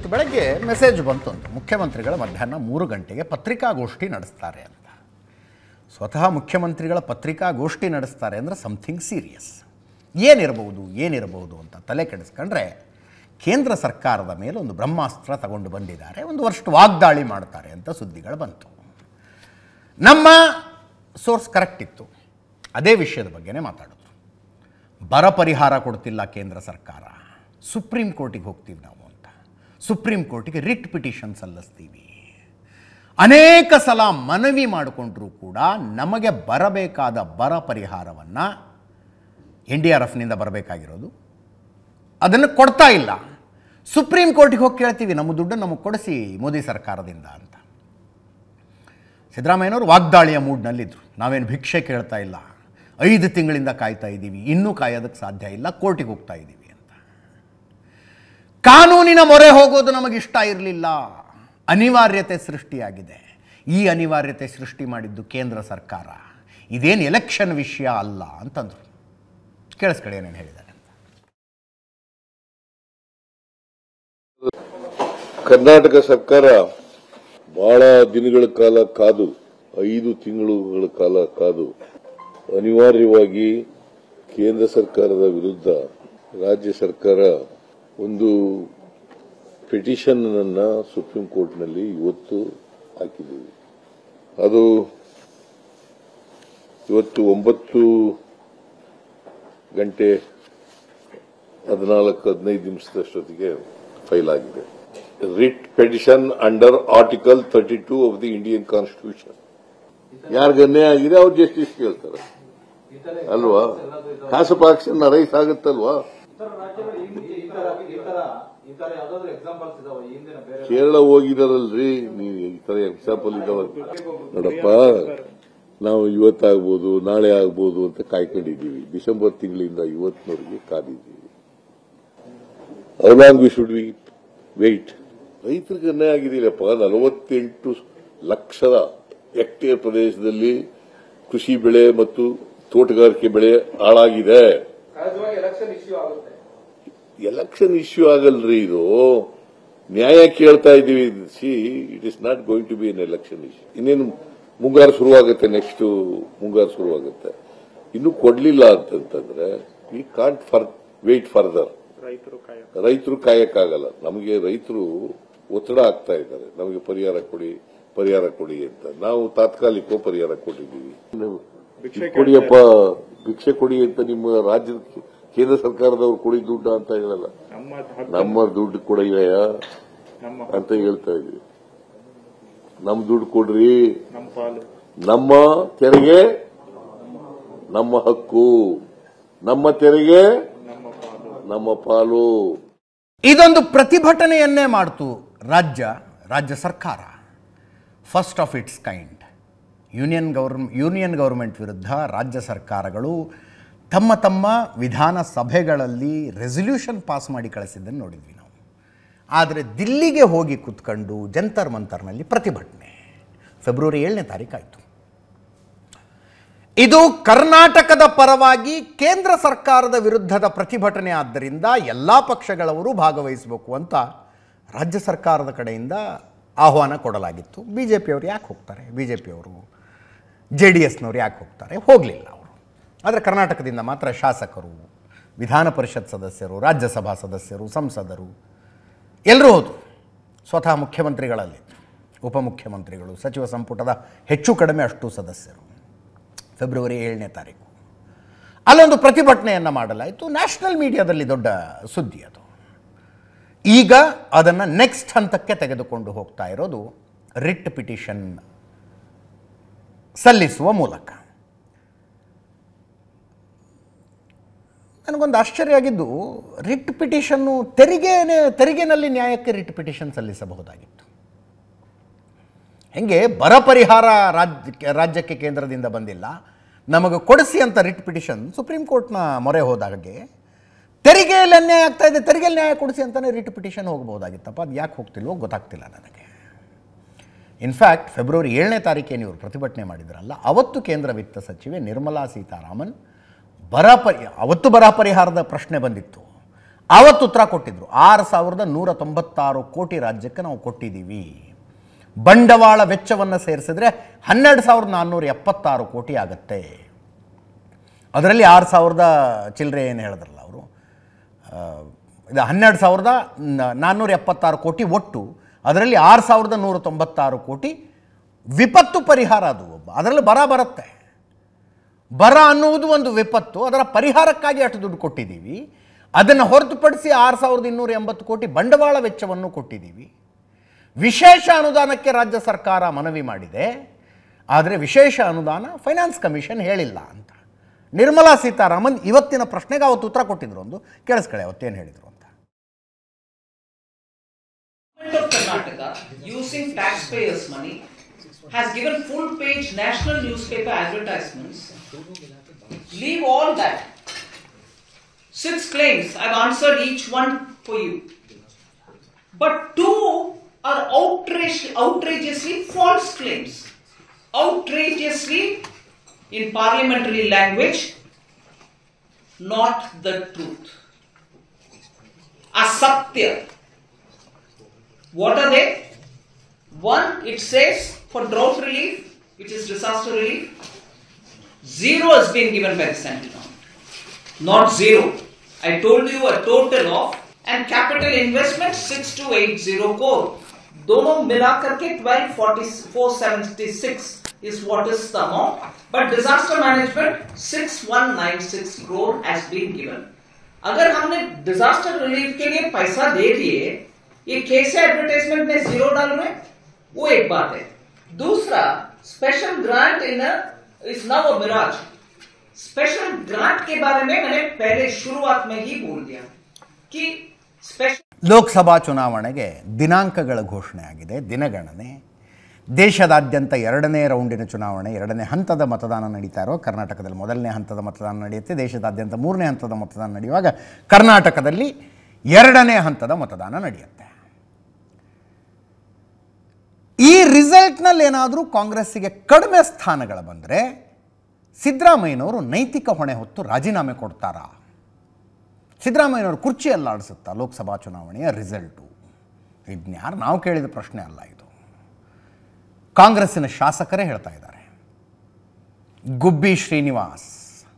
ಇವತ್ತು ಬೆಳಗ್ಗೆ ಮೆಸೇಜ್ ಬಂತು ಅಂತ ಮುಖ್ಯಮಂತ್ರಿಗಳ ಮಧ್ಯಾಹ್ನ 3 ಗಂಟೆಗೆ ಪತ್ರಿಕಾಗೋಷ್ಠಿ ನಡೆಸ್ತಾರೆ ಅಂತ. ಸ್ವತಃ ಮುಖ್ಯಮಂತ್ರಿಗಳ ಪತ್ರಿಕಾಗೋಷ್ಠಿ ನಡೆಸ್ತಾರೆ ಅಂದರೆ ಸಮಥಿಂಗ್ ಸೀರಿಯಸ್. ಏನಿರಬಹುದು ಅಂತ ತಲೆ ಕೆಡಿಸ್ಕೊಂಡ್ರೆ ಕೇಂದ್ರ ಸರ್ಕಾರದ ಮೇಲೆ ಒಂದು ಬ್ರಹ್ಮಾಸ್ತ್ರ ತಗೊಂಡು ಬಂದಿದ್ದಾರೆ, ಒಂದು ವರ್ಷ ವಾಗ್ದಾಳಿ ಮಾಡ್ತಾರೆ ಅಂತ ಸುದ್ದಿಗಳು ಬಂತು. ನಮ್ಮ ಸೋರ್ಸ್ ಕರೆಕ್ಟ್ ಇತ್ತು, ಅದೇ ವಿಷಯದ ಬಗ್ಗೆನೇ ಮಾತಾಡೋದು. ಬರ ಪರಿಹಾರ ಕೊಡ್ತಿಲ್ಲ ಕೇಂದ್ರ ಸರ್ಕಾರ, ಸುಪ್ರೀಂ ಕೋರ್ಟಿಗೆ ಹೋಗ್ತೀವಿ ನಾವು ಅಂತ. ಸುಪ್ರೀಂ ಕೋರ್ಟಿಗೆ ರಿಟ್ ಪಿಟಿಷನ್ ಸಲ್ಲಿಸ್ತೀವಿ. ಅನೇಕ ಸಲ ಮನವಿ ಮಾಡಿಕೊಂಡ್ರೂ ಕೂಡ ನಮಗೆ ಬರಬೇಕಾದ ಬರ ಪರಿಹಾರವನ್ನು NDRFನಿಂದ ಬರಬೇಕಾಗಿರೋದು ಅದನ್ನು ಕೊಡ್ತಾ ಇಲ್ಲ. ಸುಪ್ರೀಂ ಕೋರ್ಟಿಗೆ ಹೋಗಿ ಕೇಳ್ತೀವಿ, ನಮ್ಮ ದುಡ್ಡನ್ನು ನಮಗೆ ಕೊಡಿಸಿ ಮೋದಿ ಸರ್ಕಾರದಿಂದ ಅಂತ. ಸಿದ್ದರಾಮಯ್ಯನವರು ವಾಗ್ದಾಳಿಯ ಮೂಡ್ನಲ್ಲಿದ್ದರು. ನಾವೇನು ಭಿಕ್ಷೆ ಕೇಳ್ತಾ ಇಲ್ಲ, 5 ತಿಂಗಳಿಂದ ಕಾಯ್ತಾ ಇದ್ದೀವಿ, ಇನ್ನೂ ಕಾಯೋದಕ್ಕೆ ಸಾಧ್ಯ ಇಲ್ಲ, ಕೋರ್ಟಿಗೆ ಹೋಗ್ತಾ ಇದ್ದೀವಿ ಅಂತ. ಕಾನೂನಿನ ಮೊರೆ ಹೋಗೋದು ನಮಗಿಷ್ಟ ಇರಲಿಲ್ಲ, ಅನಿವಾರ್ಯತೆ ಸೃಷ್ಟಿಯಾಗಿದೆ. ಈ ಅನಿವಾರ್ಯತೆ ಸೃಷ್ಟಿ ಮಾಡಿದ್ದು ಕೇಂದ್ರ ಸರ್ಕಾರ, ಇದೇನು ಎಲೆಕ್ಷನ್ ವಿಷಯ ಅಲ್ಲ ಅಂತಂದರು. ಕೇಳಿಸ್ಕಡೆ ಏನೇನು ಹೇಳಿದ್ದಾರೆ. ಕರ್ನಾಟಕ ಸರ್ಕಾರ ಬಹಳ ದಿನಗಳ ಕಾಲ ಕಾದು, 5 ತಿಂಗಳುಗಳ ಕಾಲ ಕಾದು ಅನಿವಾರ್ಯವಾಗಿ ಕೇಂದ್ರ ಸರ್ಕಾರದ ವಿರುದ್ಧ ರಾಜ್ಯ ಸರ್ಕಾರ ಒಂದು ಪಿಟಿಷನ್ ಅನ್ನ ಸುಪ್ರೀಂ ಕೋರ್ಟ್ನಲ್ಲಿ ಇವತ್ತು ಹಾಕಿದ್ದೀವಿ. ಅದು ಇವತ್ತು 9 ಗಂಟೆ 14-15 ನಿಮಿಷದಷ್ಟೊತ್ತಿಗೆ ಫೈಲ್ ಆಗಿದೆ. Writ petition under article 32 of the Indian constitution. ಯಾರಿಗನ್ನೇ ಆಗಿದೆ ಅವ್ರು ಜಸ್ಟಿಸ್ ಕೇಳ್ತಾರೆ ಅಲ್ವಾ? ಕಾಸಪ್ ಆಕ್ಷನ್ ರೈಸ್ ಆಗುತ್ತಲ್ವಾ? ಕೇರಳ ಹೋಗಿದಾರಲ್ರಿ, ನೀವು ಈ ತರ ಎಕ್ಸಾಂಪಲ್ ಇದಾವ ನೋಡಪ್ಪ. ನಾವು ಇವತ್ತಾಗ್ಬೋದು, ನಾಳೆ ಆಗ್ಬೋದು ಅಂತ ಕಾಯ್ಕೊಂಡಿದ್ದೀವಿ. ಡಿಸೆಂಬರ್ ತಿಂಗಳಿಂದ ಇವತ್ತಿನವರೆಗೆ ಕಾದಿದ್ದೀವಿ. How long we should we wait? ರೈತರಿಗೆ ಅನ್ಯಾಯ ಆಗಿದೆಯಲ್ಲಪ್ಪ. 48 ಲಕ್ಷದ ಹೆಕ್ಟೇರ್ ಪ್ರದೇಶದಲ್ಲಿ ಕೃಷಿ ಬೆಳೆ ಮತ್ತು ತೋಟಗಾರಿಕೆ ಬೆಳೆ ಹಾಳಾಗಿದೆ. ಎಲೆಕ್ಷನ್ ಇಶ್ಯೂ ಆಗಲ್ರಿ, ಇದು ನ್ಯಾಯ ಕೇಳ್ತಾ ಇದ್ದೀವಿ. See, it is not going to be an election issue. ಇನ್ನೇನು ಮುಂಗಾರು ಶುರುವಾಗುತ್ತೆ, ನೆಕ್ಸ್ಟ್ ಮುಂಗಾರು ಶುರುವಾಗುತ್ತೆ. ಇನ್ನೂ ಕೊಡ್ಲಿಲ್ಲ ಅಂತಂದ್ರೆ ವಿ ಕಾಂಟ್ ವೇಟ್ ಫರ್ದರ್. ರೈತರು ಕಾಯಕ್ಕಾಗಲ್ಲ. ನಮಗೆ ರೈತರು ಒತ್ತಡ ಆಗ್ತಾ ಇದ್ದಾರೆ, ನಮಗೆ ಪರಿಹಾರ ಕೊಡಿ ಅಂತ. ನಾವು ತಾತ್ಕಾಲಿಕ ಪರಿಹಾರ ಕೊಟ್ಟಿದ್ದೀವಿ. ಕೊಡಿಯಪ್ಪ, ಭಿಕ್ಷೆ ಕೊಡಿ ಅಂತ ನಿಮ್ಮ ರಾಜ್ಯದ ಕೇಂದ್ರ ಸರ್ಕಾರದವ್ರು ಕೊಡಿ ದುಡ್ಡು ಅಂತ ಹೇಳಲ್ಲ, ನಮ್ಮ ದುಡ್ಡು ಕೊಡಯ್ಯ ಅಂತ ಹೇಳ್ತಾ ಇದೀವಿ. ನಮ್ಮ ದುಡ್ಡು ಕೊಡ್ರಿ, ನಮ್ಮ ತೆರಿಗೆ ನಮ್ಮ ಹಕ್ಕು, ನಮ್ಮ ತೆರಿಗೆ ನಮ್ಮ ಪಾಲು. ಇದೊಂದು ಪ್ರತಿಭಟನೆಯನ್ನೇ ಮಾಡ್ತು ರಾಜ್ಯ ಸರ್ಕಾರ, first of its kind. Union government ವಿರುದ್ಧ ರಾಜ್ಯ ಸರ್ಕಾರಗಳು ತಮ್ಮ ವಿಧಾನಸಭೆಗಳಲ್ಲಿ ರೆಸಲ್ಯೂಷನ್ ಪಾಸ್ ಮಾಡಿ ಕಳಿಸಿದ್ದನ್ನು ನೋಡಿದ್ವಿ ನಾವು. ಆದರೆ ದಿಲ್ಲಿಗೆ ಹೋಗಿ ಕೂತ್ಕೊಂಡು ಜಂತರ್ ಮಂತರ್ನಲ್ಲಿ ಪ್ರತಿಭಟನೆ ಫೆಬ್ರವರಿ 7ನೇ ತಾರೀಕು ಆಯಿತು. ಇದು ಕರ್ನಾಟಕದ ಪರವಾಗಿ ಕೇಂದ್ರ ಸರ್ಕಾರದ ವಿರುದ್ಧದ ಪ್ರತಿಭಟನೆ ಆದ್ದರಿಂದ ಎಲ್ಲ ಪಕ್ಷಗಳವರು ಭಾಗವಹಿಸಬೇಕು ಅಂತ ರಾಜ್ಯ ಸರ್ಕಾರದ ಕಡೆಯಿಂದ ಆಹ್ವಾನ ಕೊಡಲಾಗಿತ್ತು. BJPಯವರು ಯಾಕೆ ಹೋಗ್ತಾರೆ? BJPಯವರು JDSನವರು ಯಾಕೆ ಹೋಗ್ತಾರೆ? ಹೋಗಲಿಲ್ಲ ಅವರು. ಆದರೆ ಕರ್ನಾಟಕದಿಂದ ಮಾತ್ರ ಶಾಸಕರು, ವಿಧಾನ ಪರಿಷತ್ ಸದಸ್ಯರು, ರಾಜ್ಯಸಭಾ ಸದಸ್ಯರು, ಸಂಸದರು ಎಲ್ಲರೂ ಹೋದರು. ಸ್ವತಃ ಮುಖ್ಯಮಂತ್ರಿಗಳಲ್ಲಿ, ಉಪಮುಖ್ಯಮಂತ್ರಿಗಳು, ಸಚಿವ ಸಂಪುಟದ ಹೆಚ್ಚು ಕಡಿಮೆ ಅಷ್ಟು ಸದಸ್ಯರು. ಫೆಬ್ರವರಿ 7ನೇ ತಾರೀಕು ಅಲ್ಲೊಂದು ಪ್ರತಿಭಟನೆಯನ್ನು ಮಾಡಲಾಯಿತು. ನ್ಯಾಷನಲ್ ಮೀಡಿಯಾದಲ್ಲಿ ದೊಡ್ಡ ಸುದ್ದಿ ಅದು. ಈಗ ಅದನ್ನು ನೆಕ್ಸ್ಟ್ ಹಂತಕ್ಕೆ ತೆಗೆದುಕೊಂಡು ಹೋಗ್ತಾ ಇರೋದು ರಿಟ್ ಪಿಟಿಷನ್ ಸಲ್ಲಿಸುವ ಮೂಲಕ. ನನಗೊಂದು ಆಶ್ಚರ್ಯ ಆಗಿದ್ದು, ರಿಟ್ ಪಿಟಿಷನ್ನು ತೆರಿಗೆನಲ್ಲಿ ನ್ಯಾಯಕ್ಕೆ ರಿಟ್ ಪಿಟಿಷನ್ ಸಲ್ಲಿಸಬಹುದಾಗಿತ್ತು. ಹೆಂಗೆ ಬರ ಪರಿಹಾರ ರಾಜ್ಯಕ್ಕೆ ಕೇಂದ್ರದಿಂದ ಬಂದಿಲ್ಲ, ನಮಗೆ ಕೊಡಿಸಿ ಅಂತ ರಿಟ್ ಪಿಟಿಷನ್ ಸುಪ್ರೀಂ ಕೋರ್ಟ್ನ ಮೊರೆ ಹೋದಾಗೆ ತೆರಿಗೆಯಲ್ಲಿ ಅನ್ಯಾಯ ಆಗ್ತಾ ಇದೆ, ತೆರಿಗೆಯಲ್ಲಿ ನ್ಯಾಯ ಕೊಡಿಸಿ ಅಂತಲೇ ರಿಟ್ ಪಿಟಿಷನ್ ಹೋಗಬಹುದಾಗಿತ್ತಪ್ಪ. ಅದು ಯಾಕೆ ಹೋಗ್ತಿಲ್ವೋ ಗೊತ್ತಾಗ್ತಿಲ್ಲ ನನಗೆ. ಇನ್ಫ್ಯಾಕ್ಟ್ ಫೆಬ್ರವರಿ 7ನೇ ತಾರೀಕೇನು ಇವರು ಪ್ರತಿಭಟನೆ ಮಾಡಿದ್ರಲ್ಲ, ಅವತ್ತು ಕೇಂದ್ರ ವಿತ್ತ ಸಚಿವೆ ನಿರ್ಮಲಾ ಸೀತಾರಾಮನ್ ಅವತ್ತು ಬರ ಪರಿಹಾರದ ಪ್ರಶ್ನೆ ಬಂದಿತ್ತು. ಆವತ್ತು ಉತ್ತರ ಕೊಟ್ಟಿದ್ರು. 6,196 ಕೋಟಿ ರಾಜ್ಯಕ್ಕೆ ನಾವು ಕೊಟ್ಟಿದ್ದೀವಿ. ಬಂಡವಾಳ ವೆಚ್ಚವನ್ನು ಸೇರಿಸಿದ್ರೆ 12,476 ಕೋಟಿ ಆಗುತ್ತೆ. ಅದರಲ್ಲಿ 6,000 ಚಿಲ್ಲರೆ ಏನು ಹೇಳಿದ್ರಲ್ಲ ಅವರು, ಇದು 12,476 ಕೋಟಿ ಒಟ್ಟು. ಅದರಲ್ಲಿ 6,196 ಕೋಟಿ ವಿಪತ್ತು ಪರಿಹಾರ. ಅದು ಅದರಲ್ಲಿ ಬರ ಬರುತ್ತೆ. ಬರ ಅನ್ನುವುದು ಒಂದು ವಿಪತ್ತು, ಅದರ ಪರಿಹಾರಕ್ಕಾಗಿ ಅಷ್ಟು ದುಡ್ಡು ಕೊಟ್ಟಿದ್ದೀವಿ. ಅದನ್ನು ಹೊರತುಪಡಿಸಿ 6,280 ಕೋಟಿ ಬಂಡವಾಳ ವೆಚ್ಚವನ್ನು ಕೊಟ್ಟಿದ್ದೀವಿ. ವಿಶೇಷ ಅನುದಾನಕ್ಕೆ ರಾಜ್ಯ ಸರ್ಕಾರ ಮನವಿ ಮಾಡಿದೆ, ಆದರೆ ವಿಶೇಷ ಅನುದಾನ ಫೈನಾನ್ಸ್ ಕಮಿಷನ್ ಹೇಳಿಲ್ಲ ಅಂತ ನಿರ್ಮಲಾ ಸೀತಾರಾಮನ್ ಇವತ್ತಿನ ಪ್ರಶ್ನೆಗೆ ಅವತ್ತು ಉತ್ತರ ಕೊಟ್ಟಿದ್ರು. ಒಂದು ಕೇಳಿಸ್ಕೊಳ್ಳಿ ಅವತ್ತೇನು ಹೇಳಿದರು ಅಂತ. Government of Karnataka, using taxpayers' money, has given full-page national newspaper advertisements. Leave all that. 6 claims. I've answered each one for you. But 2 are outrageously false claims. Outrageously, in parliamentary language, not the truth. Asatya. What are they? One, it says for drought relief, which is disaster relief, 0 has been given by the central government. Not 0. I told you a total of, and capital investment 6,280 crore. Dono mila karke 12,476 is what is the amount. But disaster management 6,196 crore has been given. अगर हमने disaster relief के लिए पैसा दे दिए, ये कैसे advertisement में 0 डालूं? वो एक बात है. दूसरा, special grant is now a mirage. Special grant के बारे में मैंने पहले शुरुआत में ही बोल दिया कि स्पेशल. ಲೋಕಸಭಾ ಚುನಾವಣೆಗೆ ದಿನಾಂಕಗಳ ಘೋಷಣೆ ಆಗಿದೆ, ದಿನಗಣನೆ. ದೇಶದಾದ್ಯಂತ 2ನೇ ರೌಂಡಿನ ಚುನಾವಣೆ, 2ನೇ ಹಂತದ ಮತದಾನ ನಡೀತಾ ಇರೋ. ಕರ್ನಾಟಕದಲ್ಲಿ 1ನೇ ಹಂತದ ಮತದಾನ ನಡೆಯುತ್ತೆ. ದೇಶದಾದ್ಯಂತ 3ನೇ ಹಂತದ ಮತದಾನ ನಡೆಯುವಾಗ ಕರ್ನಾಟಕದಲ್ಲಿ 2ನೇ ಹಂತದ ಮತದಾನ ನಡೆಯುತ್ತೆ. ಈ ರಿಸಲ್ಟ್ನಲ್ಲಿ ಏನಾದರೂ ಕಾಂಗ್ರೆಸ್ಸಿಗೆ ಕಡಿಮೆ ಸ್ಥಾನಗಳು ಬಂದರೆ ಸಿದ್ದರಾಮಯ್ಯನವರು ನೈತಿಕ ಹೊಣೆ ಹೊತ್ತು ರಾಜೀನಾಮೆ ಕೊಡ್ತಾರಾ? ಸಿದ್ದರಾಮಯ್ಯನವರು ಕುರ್ಚಿಯಲ್ಲಿ ಆಡಿಸುತ್ತಾ ಲೋಕಸಭಾ ಚುನಾವಣೆಯ ರಿಸಲ್ಟು? ಇದ್ನ್ಯಾರು ನಾವು ಕೇಳಿದ ಪ್ರಶ್ನೆ ಅಲ್ಲ ಇದು. ಕಾಂಗ್ರೆಸ್ಸಿನ ಶಾಸಕರೇ ಹೇಳ್ತಾ ಇದ್ದಾರೆ. ಗುಬ್ಬಿ ಶ್ರೀನಿವಾಸ್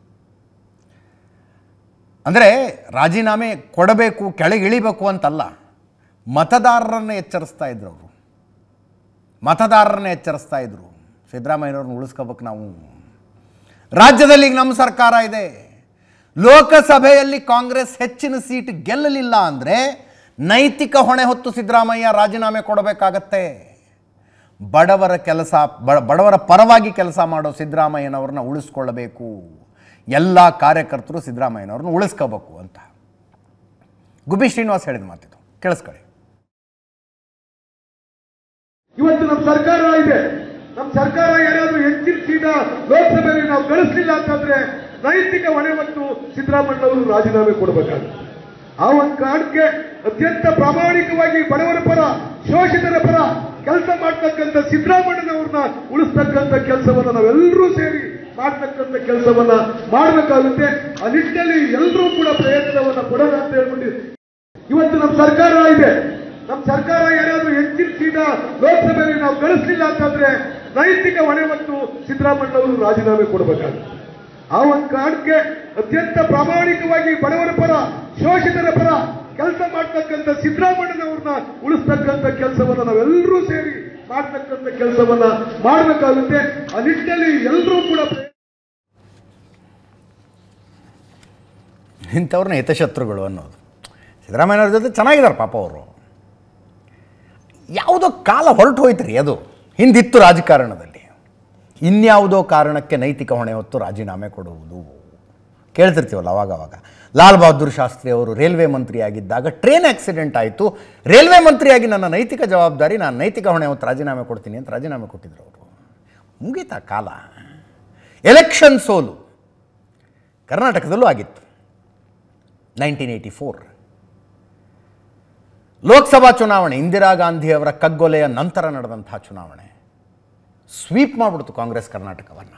ಅಂದರೆ ರಾಜೀನಾಮೆ ಕೊಡಬೇಕು, ಕೆಳಗಿಳಿಬೇಕು ಅಂತಲ್ಲ, ಮತದಾರರನ್ನು ಎಚ್ಚರಿಸ್ತಾ ಇದ್ರು ಅವರು. ಮತದಾರರನ್ನ ಎಚ್ಚರಿಸ್ತಾ ಇದ್ರು, ಸಿದ್ದರಾಮಯ್ಯನವ್ರನ್ನ ಉಳಿಸ್ಕೋಬೇಕು ನಾವು. ರಾಜ್ಯದಲ್ಲಿ ಈಗ ನಮ್ಮ ಸರ್ಕಾರ ಇದೆ. ಲೋಕಸಭೆಯಲ್ಲಿ ಕಾಂಗ್ರೆಸ್ ಹೆಚ್ಚಿನ ಸೀಟ್ ಗೆಲ್ಲಲಿಲ್ಲ ಅಂದರೆ ನೈತಿಕ ಹೊಣೆ ಹೊತ್ತು ಸಿದ್ದರಾಮಯ್ಯ ರಾಜೀನಾಮೆ ಕೊಡಬೇಕಾಗತ್ತೆ. ಬಡವರ ಪರವಾಗಿ ಕೆಲಸ ಮಾಡೋ ಸಿದ್ದರಾಮಯ್ಯನವ್ರನ್ನ ಉಳಿಸ್ಕೊಳ್ಳಬೇಕು. ಎಲ್ಲ ಕಾರ್ಯಕರ್ತರು ಸಿದ್ದರಾಮಯ್ಯನವ್ರನ್ನ ಉಳಿಸ್ಕೋಬೇಕು ಅಂತ ಗುಬ್ಬಿ ಶ್ರೀನಿವಾಸ್ ಹೇಳಿದ ಮಾತಿದು. ಕೇಳಿಸ್ಕೊಳ್ಳಿ. ಇವತ್ತು ನಮ್ಮ ಸರ್ಕಾರ ಇದೆ. ನಮ್ಮ ಸರ್ಕಾರ ಏನಾದರೂ ಹೆಚ್ಚಿನ ಸೀಟ ಲೋಕಸಭೆಯಲ್ಲಿ ನಾವು ಗಳಿಸಲಿಲ್ಲ ಅಂತಂದ್ರೆ ನೈತಿಕ ಹೊಣೆ ಹೊತ್ತು ಸಿದ್ದರಾಮಯ್ಯನವರು ರಾಜೀನಾಮೆ ಕೊಡಬೇಕಾಗುತ್ತೆ. ಆ ಒಂದು ಕಾರಣಕ್ಕೆ ಅತ್ಯಂತ ಪ್ರಾಮಾಣಿಕವಾಗಿ ಬಡವರ ಪರ, ಶೋಷಿತರ ಪರ ಕೆಲಸ ಮಾಡ್ತಕ್ಕಂಥ ಸಿದ್ದರಾಮಯ್ಯನವ್ರನ್ನ ಉಳಿಸ್ತಕ್ಕಂಥ ಕೆಲಸವನ್ನ ನಾವೆಲ್ಲರೂ ಸೇರಿ ಮಾಡ್ತಕ್ಕಂಥ ಕೆಲಸವನ್ನ ಮಾಡಬೇಕಾಗುತ್ತೆ. ಆ ನಿಟ್ಟಿನಲ್ಲಿ ಎಲ್ಲರೂ ಕೂಡ ಪ್ರಯತ್ನವನ್ನ ಕೊಡೋಣ ಅಂತ ಹೇಳ್ಬಿಟ್ಟು ಇವತ್ತು ನಮ್ಮ ಸರ್ಕಾರ ಇದೆ. ನಮ್ಮ ಸರ್ಕಾರ ಏನಾದರೂ ಹೆಚ್ಚಿನ ಸೀಟ ಲೋಕಸಭೆಯಲ್ಲಿ ನಾವು ಗಳಿಸಲಿಲ್ಲ ಅಂತಂದ್ರೆ ನೈತಿಕ ಹೊಣೆ ಹೊತ್ತು ಸಿದ್ದರಾಮಯ್ಯನವರು ರಾಜೀನಾಮೆ ಕೊಡಬೇಕಾಗುತ್ತೆ. ಆ ಒಂದು ಕಾರಣಕ್ಕೆ ಅತ್ಯಂತ ಪ್ರಾಮಾಣಿಕವಾಗಿ ಬಡವರ ಪರ, ಶೋಷಿತರ ಪರ ಕೆಲಸ ಮಾಡ್ತಕ್ಕಂಥ ಸಿದ್ದರಾಮಯ್ಯನವ್ರನ್ನ ಉಳಿಸ್ತಕ್ಕಂಥ ಕೆಲಸವನ್ನ ನಾವೆಲ್ಲರೂ ಸೇರಿ ಮಾಡ್ತಕ್ಕಂಥ ಕೆಲಸವನ್ನ ಮಾಡಬೇಕಾಗುತ್ತೆ. ಆ ನಿಟ್ಟಿನಲ್ಲಿ ಎಲ್ಲರೂ ಕೂಡ ಇಂಥವ್ರನ್ನ ಹಿತಶತ್ರುಗಳು ಅನ್ನೋದು. ಸಿದ್ದರಾಮಯ್ಯನವ್ರ ಜೊತೆ ಚೆನ್ನಾಗಿದ್ದಾರೆ ಪಾಪ ಅವರು. ಯಾವುದೋ ಕಾಲ ಹೊರಟು ಹೋಯ್ತು ಅದು, ಹಿಂದಿತ್ತು ರಾಜಕಾರಣದಲ್ಲಿ. ಇನ್ಯಾವುದೋ ಕಾರಣಕ್ಕೆ ನೈತಿಕ ಹೊಣೆ ಹೊತ್ತು ರಾಜೀನಾಮೆ ಕೊಡುವುದು ಕೇಳ್ತಿರ್ತೀವಲ್ಲ ಅವಾಗವಾಗ. ಲಾಲ್ ಬಹದ್ದೂರ್ ಶಾಸ್ತ್ರಿ ಅವರು ರೈಲ್ವೆ ಮಂತ್ರಿಯಾಗಿದ್ದಾಗ ಟ್ರೈನ್ ಆಕ್ಸಿಡೆಂಟ್ ಆಯಿತು, ರೈಲ್ವೆ ಮಂತ್ರಿಯಾಗಿ ನನ್ನ ನೈತಿಕ ಜವಾಬ್ದಾರಿ, ನಾನು ನೈತಿಕ ಹೊಣೆ ಹೊತ್ತು ರಾಜೀನಾಮೆ ಕೊಡ್ತೀನಿ ಅಂತ ರಾಜೀನಾಮೆ ಕೊಟ್ಟಿದ್ರು ಅವರು. ಮುಗೀತಾ ಕಾಲ. ಎಲೆಕ್ಷನ್ ಸೋಲು ಕರ್ನಾಟಕದಲ್ಲೂ ಆಗಿತ್ತು 1984. ಲೋಕಸಭಾ ಚುನಾವಣೆ ಇಂದಿರಾ ಗಾಂಧಿಯವರ ಕಗ್ಗೊಲೆಯ ನಂತರ ನಡೆದಂತಹ ಚುನಾವಣೆ ಸ್ವೀಪ್ ಮಾಡಿಬಿಡ್ತು ಕಾಂಗ್ರೆಸ್ ಕರ್ನಾಟಕವನ್ನು.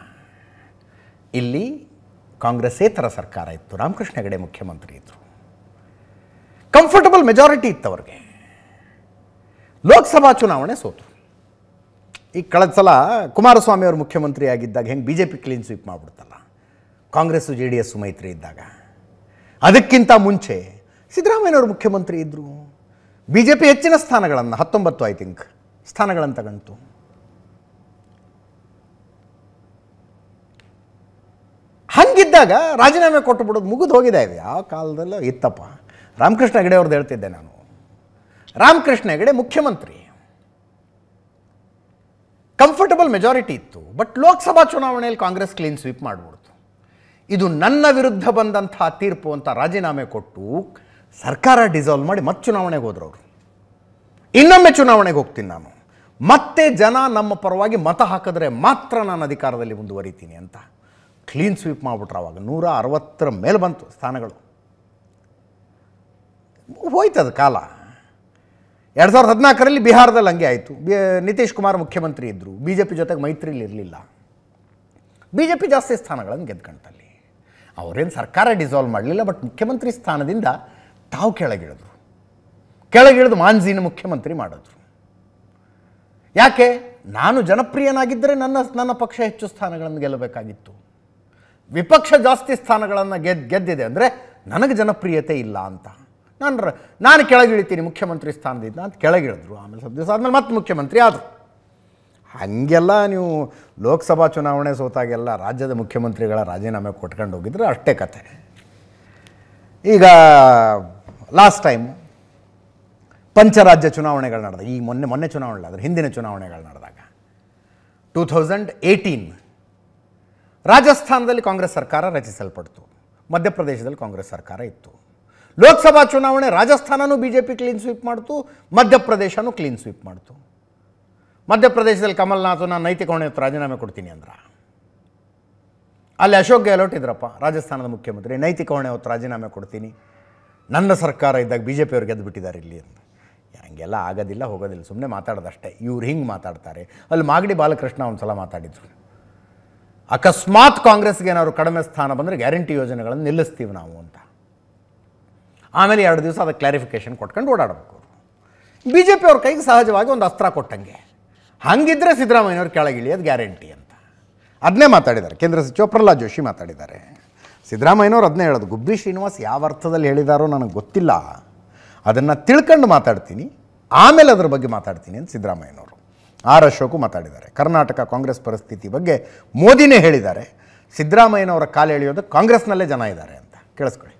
ಇಲ್ಲಿ ಕಾಂಗ್ರೆಸ್ಸೇತರ ಸರ್ಕಾರ ಇತ್ತು, ರಾಮಕೃಷ್ಣ ಹೆಗಡೆ ಮುಖ್ಯಮಂತ್ರಿ ಇದ್ದರು. ಕಂಫರ್ಟಬಲ್ ಮೆಜಾರಿಟಿ ಇತ್ತು ಅವ್ರಿಗೆ. ಲೋಕಸಭಾ ಚುನಾವಣೆ ಸೋತು. ಈ ಕಳೆದ ಸಲ ಕುಮಾರಸ್ವಾಮಿ ಅವರು ಮುಖ್ಯಮಂತ್ರಿ ಆಗಿದ್ದಾಗ ಹೆಂಗೆ B J P clean sweep ಮಾಡಿಬಿಡ್ತಲ್ಲ, ಕಾಂಗ್ರೆಸ್ಸು ಜೆ ಡಿ ಎಸ್ಸು ಮೈತ್ರಿ ಇದ್ದಾಗ. ಅದಕ್ಕಿಂತ ಮುಂಚೆ ಸಿದ್ದರಾಮಯ್ಯನವರು ಮುಖ್ಯಮಂತ್ರಿ ಇದ್ದರು. ಬಿ ಜೆ ಪಿ ಹೆಚ್ಚಿನ ಸ್ಥಾನಗಳನ್ನು 19 ಐ ಥಿಂಕ್ ಸ್ಥಾನಗಳನ್ನು ತಗೊಂತು. ಹಂಗಿದ್ದಾಗ ರಾಜೀನಾಮೆ ಕೊಟ್ಟು ಬಿಡೋದು ಮುಗಿದು ಹೋಗಿದೆ. ಇದು ಯಾವ ಕಾಲದಲ್ಲೂ ಇತ್ತಪ್ಪ. ರಾಮಕೃಷ್ಣ ಹೆಗಡೆ ಅವ್ರದ್ದು ಹೇಳ್ತಿದ್ದೆ ನಾನು. ರಾಮಕೃಷ್ಣ ಹೆಗಡೆ ಮುಖ್ಯಮಂತ್ರಿ, ಕಂಫರ್ಟಬಲ್ ಮೆಜಾರಿಟಿ ಇತ್ತು. ಬಟ್ ಲೋಕಸಭಾ ಚುನಾವಣೆಯಲ್ಲಿ ಕಾಂಗ್ರೆಸ್ ಕ್ಲೀನ್ ಸ್ವೀಪ್ ಮಾಡಿಬಿಡ್ತು. ಇದು ನನ್ನ ವಿರುದ್ಧ ಬಂದಂಥ ತೀರ್ಪು ಅಂತ ರಾಜೀನಾಮೆ ಕೊಟ್ಟು ಸರ್ಕಾರ ಡಿಸಾಲ್ವ್ ಮಾಡಿ ಮತ್ತೆ ಚುನಾವಣೆಗೆ ಹೋದ್ರು ಅವರು. ಇನ್ನೊಮ್ಮೆ ಚುನಾವಣೆಗೆ ಹೋಗ್ತೀನಿ ನಾನು, ಮತ್ತೆ ಜನ ನಮ್ಮ ಪರವಾಗಿ ಮತ ಹಾಕಿದ್ರೆ ಮಾತ್ರ ನಾನು ಅಧಿಕಾರದಲ್ಲಿ ಮುಂದುವರಿತೀನಿ ಅಂತ ಕ್ಲೀನ್ ಸ್ವೀಪ್ ಮಾಡಿಬಿಟ್ರು. ಅವಾಗ 160 ಮೇಲೆ ಬಂತು ಸ್ಥಾನಗಳು. ಹೋಯ್ತದ ಕಾಲ. 2014ರಲ್ಲಿ ಬಿಹಾರದಲ್ಲಿ ಹಂಗೆ ಆಯಿತು. ನಿತೀಶ್ ಕುಮಾರ್ ಮುಖ್ಯಮಂತ್ರಿ ಇದ್ದರು, ಬಿ ಜೆ ಪಿ ಜೊತೆಗೆ ಮೈತ್ರಿಲಿ ಇರಲಿಲ್ಲ. ಬಿ ಜೆ ಪಿ ಜಾಸ್ತಿ ಸ್ಥಾನಗಳನ್ನು ಗೆದ್ಕೊಂಡಲ್ಲಿ. ಅವರೇನು ಸರ್ಕಾರ ಡಿಸಾಲ್ವ್ ಮಾಡಲಿಲ್ಲ, ಬಟ್ ಮುಖ್ಯಮಂತ್ರಿ ಸ್ಥಾನದಿಂದ ತಾವು ಕೆಳಗಿಳಿದು ಮಾಂಜಿನ ಮುಖ್ಯಮಂತ್ರಿ ಮಾಡಿದ್ರು. ಯಾಕೆ? ನಾನು ಜನಪ್ರಿಯನಾಗಿದ್ದರೆ ನನ್ನ ಪಕ್ಷ ಹೆಚ್ಚು ಸ್ಥಾನಗಳನ್ನು ಗೆಲ್ಲಬೇಕಾಗಿತ್ತು. ವಿಪಕ್ಷ ಜಾಸ್ತಿ ಸ್ಥಾನಗಳನ್ನು ಗೆದ್ದಿದೆ ಅಂದರೆ ನನಗೆ ಜನಪ್ರಿಯತೆ ಇಲ್ಲ ಅಂತ ನಾನು ಕೆಳಗಿಳಿತೀನಿ ಮುಖ್ಯಮಂತ್ರಿ ಸ್ಥಾನದಿಂದ ಅಂತ ಕೆಳಗಿಳಿದ್ರು. ಆಮೇಲೆ ಸ್ವಲ್ಪ ದಿವಸ ಆದಮೇಲೆ ಮತ್ತೆ ಮುಖ್ಯಮಂತ್ರಿ ಆದರು. ಹಾಗೆಲ್ಲ ನೀವು ಲೋಕಸಭಾ ಚುನಾವಣೆ ಸೋತಾಗೆಲ್ಲ ರಾಜ್ಯದ ಮುಖ್ಯಮಂತ್ರಿಗಳ ರಾಜೀನಾಮೆ ಕೊಟ್ಕೊಂಡು ಹೋಗಿದ್ರೆ ಅಷ್ಟೇ ಕತೆ. ಈಗ ಲಾಸ್ಟ್ ಟೈಮ್ ಪಂಚರಾಜ್ಯ ಚುನಾವಣೆಗಳು ನಡೆದಾಗ, ಈಗ ಮೊನ್ನೆ ಚುನಾವಣೆ ಆದರೆ ಹಿಂದಿನ ಚುನಾವಣೆಗಳು ನಡೆದಾಗ 2018 ರಾಜಸ್ಥಾನದಲ್ಲಿ ಕಾಂಗ್ರೆಸ್ ಸರ್ಕಾರ ರಚಿಸಲ್ಪಡ್ತು, ಮಧ್ಯಪ್ರದೇಶದಲ್ಲಿ ಕಾಂಗ್ರೆಸ್ ಸರ್ಕಾರ ಇತ್ತು. ಲೋಕಸಭಾ ಚುನಾವಣೆ ರಾಜಸ್ಥಾನನೂ B J P clean sweep ಮಾಡ್ತು, ಮಧ್ಯಪ್ರದೇಶನೂ ಕ್ಲೀನ್ ಸ್ವೀಪ್ ಮಾಡ್ತು. ಮಧ್ಯಪ್ರದೇಶದಲ್ಲಿ ಕಮಲ್ನಾಥ್ ನಾನು ನೈತಿಕ ಹೊಣೆ ಹೊತ್ತು ರಾಜೀನಾಮೆ ಕೊಡ್ತೀನಿ ಅಂದ್ರೆ, ಅಲ್ಲಿ ಅಶೋಕ್ ಗೆಹ್ಲೋಟ್ ಇದ್ರಪ್ಪ ರಾಜಸ್ಥಾನದ ಮುಖ್ಯಮಂತ್ರಿ, ನೈತಿಕ ಹೊಣೆ ಹೊತ್ತು ರಾಜೀನಾಮೆ ಕೊಡ್ತೀನಿ, ನನ್ನ ಸರ್ಕಾರ ಇದ್ದಾಗ ಬಿ ಜೆ ಪಿಯವ್ರು ಗೆದ್ದು ಬಿಟ್ಟಿದ್ದಾರೆ ಇಲ್ಲಿ ಅಂತ. ಹಂಗೆಲ್ಲ ಆಗೋದಿಲ್ಲ, ಹೋಗೋದಿಲ್ಲ, ಸುಮ್ಮನೆ ಮಾತಾಡೋದಷ್ಟೇ. ಇವ್ರು ಹಿಂಗೆ ಮಾತಾಡ್ತಾರೆ. ಅಲ್ಲಿ ಮಾಗಡಿ ಬಾಲಕೃಷ್ಣ ಒಂದು ಸಲ ಮಾತಾಡಿದ್ರು, ಅಕಸ್ಮಾತ್ ಕಾಂಗ್ರೆಸ್ಗೆ ಏನಾದ್ರು ಕಡಿಮೆ ಸ್ಥಾನ ಬಂದರೆ ಗ್ಯಾರಂಟಿ ಯೋಜನೆಗಳನ್ನು ನಿಲ್ಲಿಸ್ತೀವಿ ನಾವು ಅಂತ. ಆಮೇಲೆ 2 ದಿವಸ ಅದಕ್ಕೆ ಕ್ಲಾರಿಫಿಕೇಷನ್ ಕೊಟ್ಕೊಂಡು ಓಡಾಡಬೇಕು. ಬಿ ಜೆ ಪಿಯವ್ರ ಕೈಗೆ ಸಹಜವಾಗಿ ಒಂದು ಅಸ್ತ್ರ ಕೊಟ್ಟಂಗೆ. ಹಾಗಿದ್ದರೆ ಸಿದ್ದರಾಮಯ್ಯವ್ರು ಕೆಳಗಿಳಿಯೋದು ಗ್ಯಾರಂಟಿ ಅಂತ ಅದನ್ನೇ ಮಾತಾಡಿದ್ದಾರೆ. ಕೇಂದ್ರ ಸಚಿವ ಪ್ರಹ್ಲಾದ್ ಜೋಶಿ ಮಾತಾಡಿದ್ದಾರೆ. ಸಿದ್ದರಾಮಯ್ಯನವ್ರು ಅದನ್ನೇ ಹೇಳೋದು. ಗುಬ್ಬಿ ಶ್ರೀನಿವಾಸ್ ಯಾವ ಅರ್ಥದಲ್ಲಿ ಹೇಳಿದಾರೋ ನನಗೆ ಗೊತ್ತಿಲ್ಲ, ಅದನ್ನು ತಿಳ್ಕೊಂಡು ಮಾತಾಡ್ತೀನಿ, ಆಮೇಲೆ ಅದ್ರ ಬಗ್ಗೆ ಮಾತಾಡ್ತೀನಿ ಅಂತ ಸಿದ್ದರಾಮಯ್ಯನವರು. ಆರ್ ಅಶೋಕು ಮಾತಾಡಿದ್ದಾರೆ. ಕರ್ನಾಟಕ ಕಾಂಗ್ರೆಸ್ ಪರಿಸ್ಥಿತಿ ಬಗ್ಗೆ ಮೋದಿನೇ ಹೇಳಿದ್ದಾರೆ. ಸಿದ್ದರಾಮಯ್ಯನವರ ಕಾಲು ಎಳೆಯೋದು ಕಾಂಗ್ರೆಸ್ನಲ್ಲೇ ಜನ ಇದ್ದಾರೆ ಅಂತ. ಕೇಳಿಸ್ಕೊಳ್ಳಿ.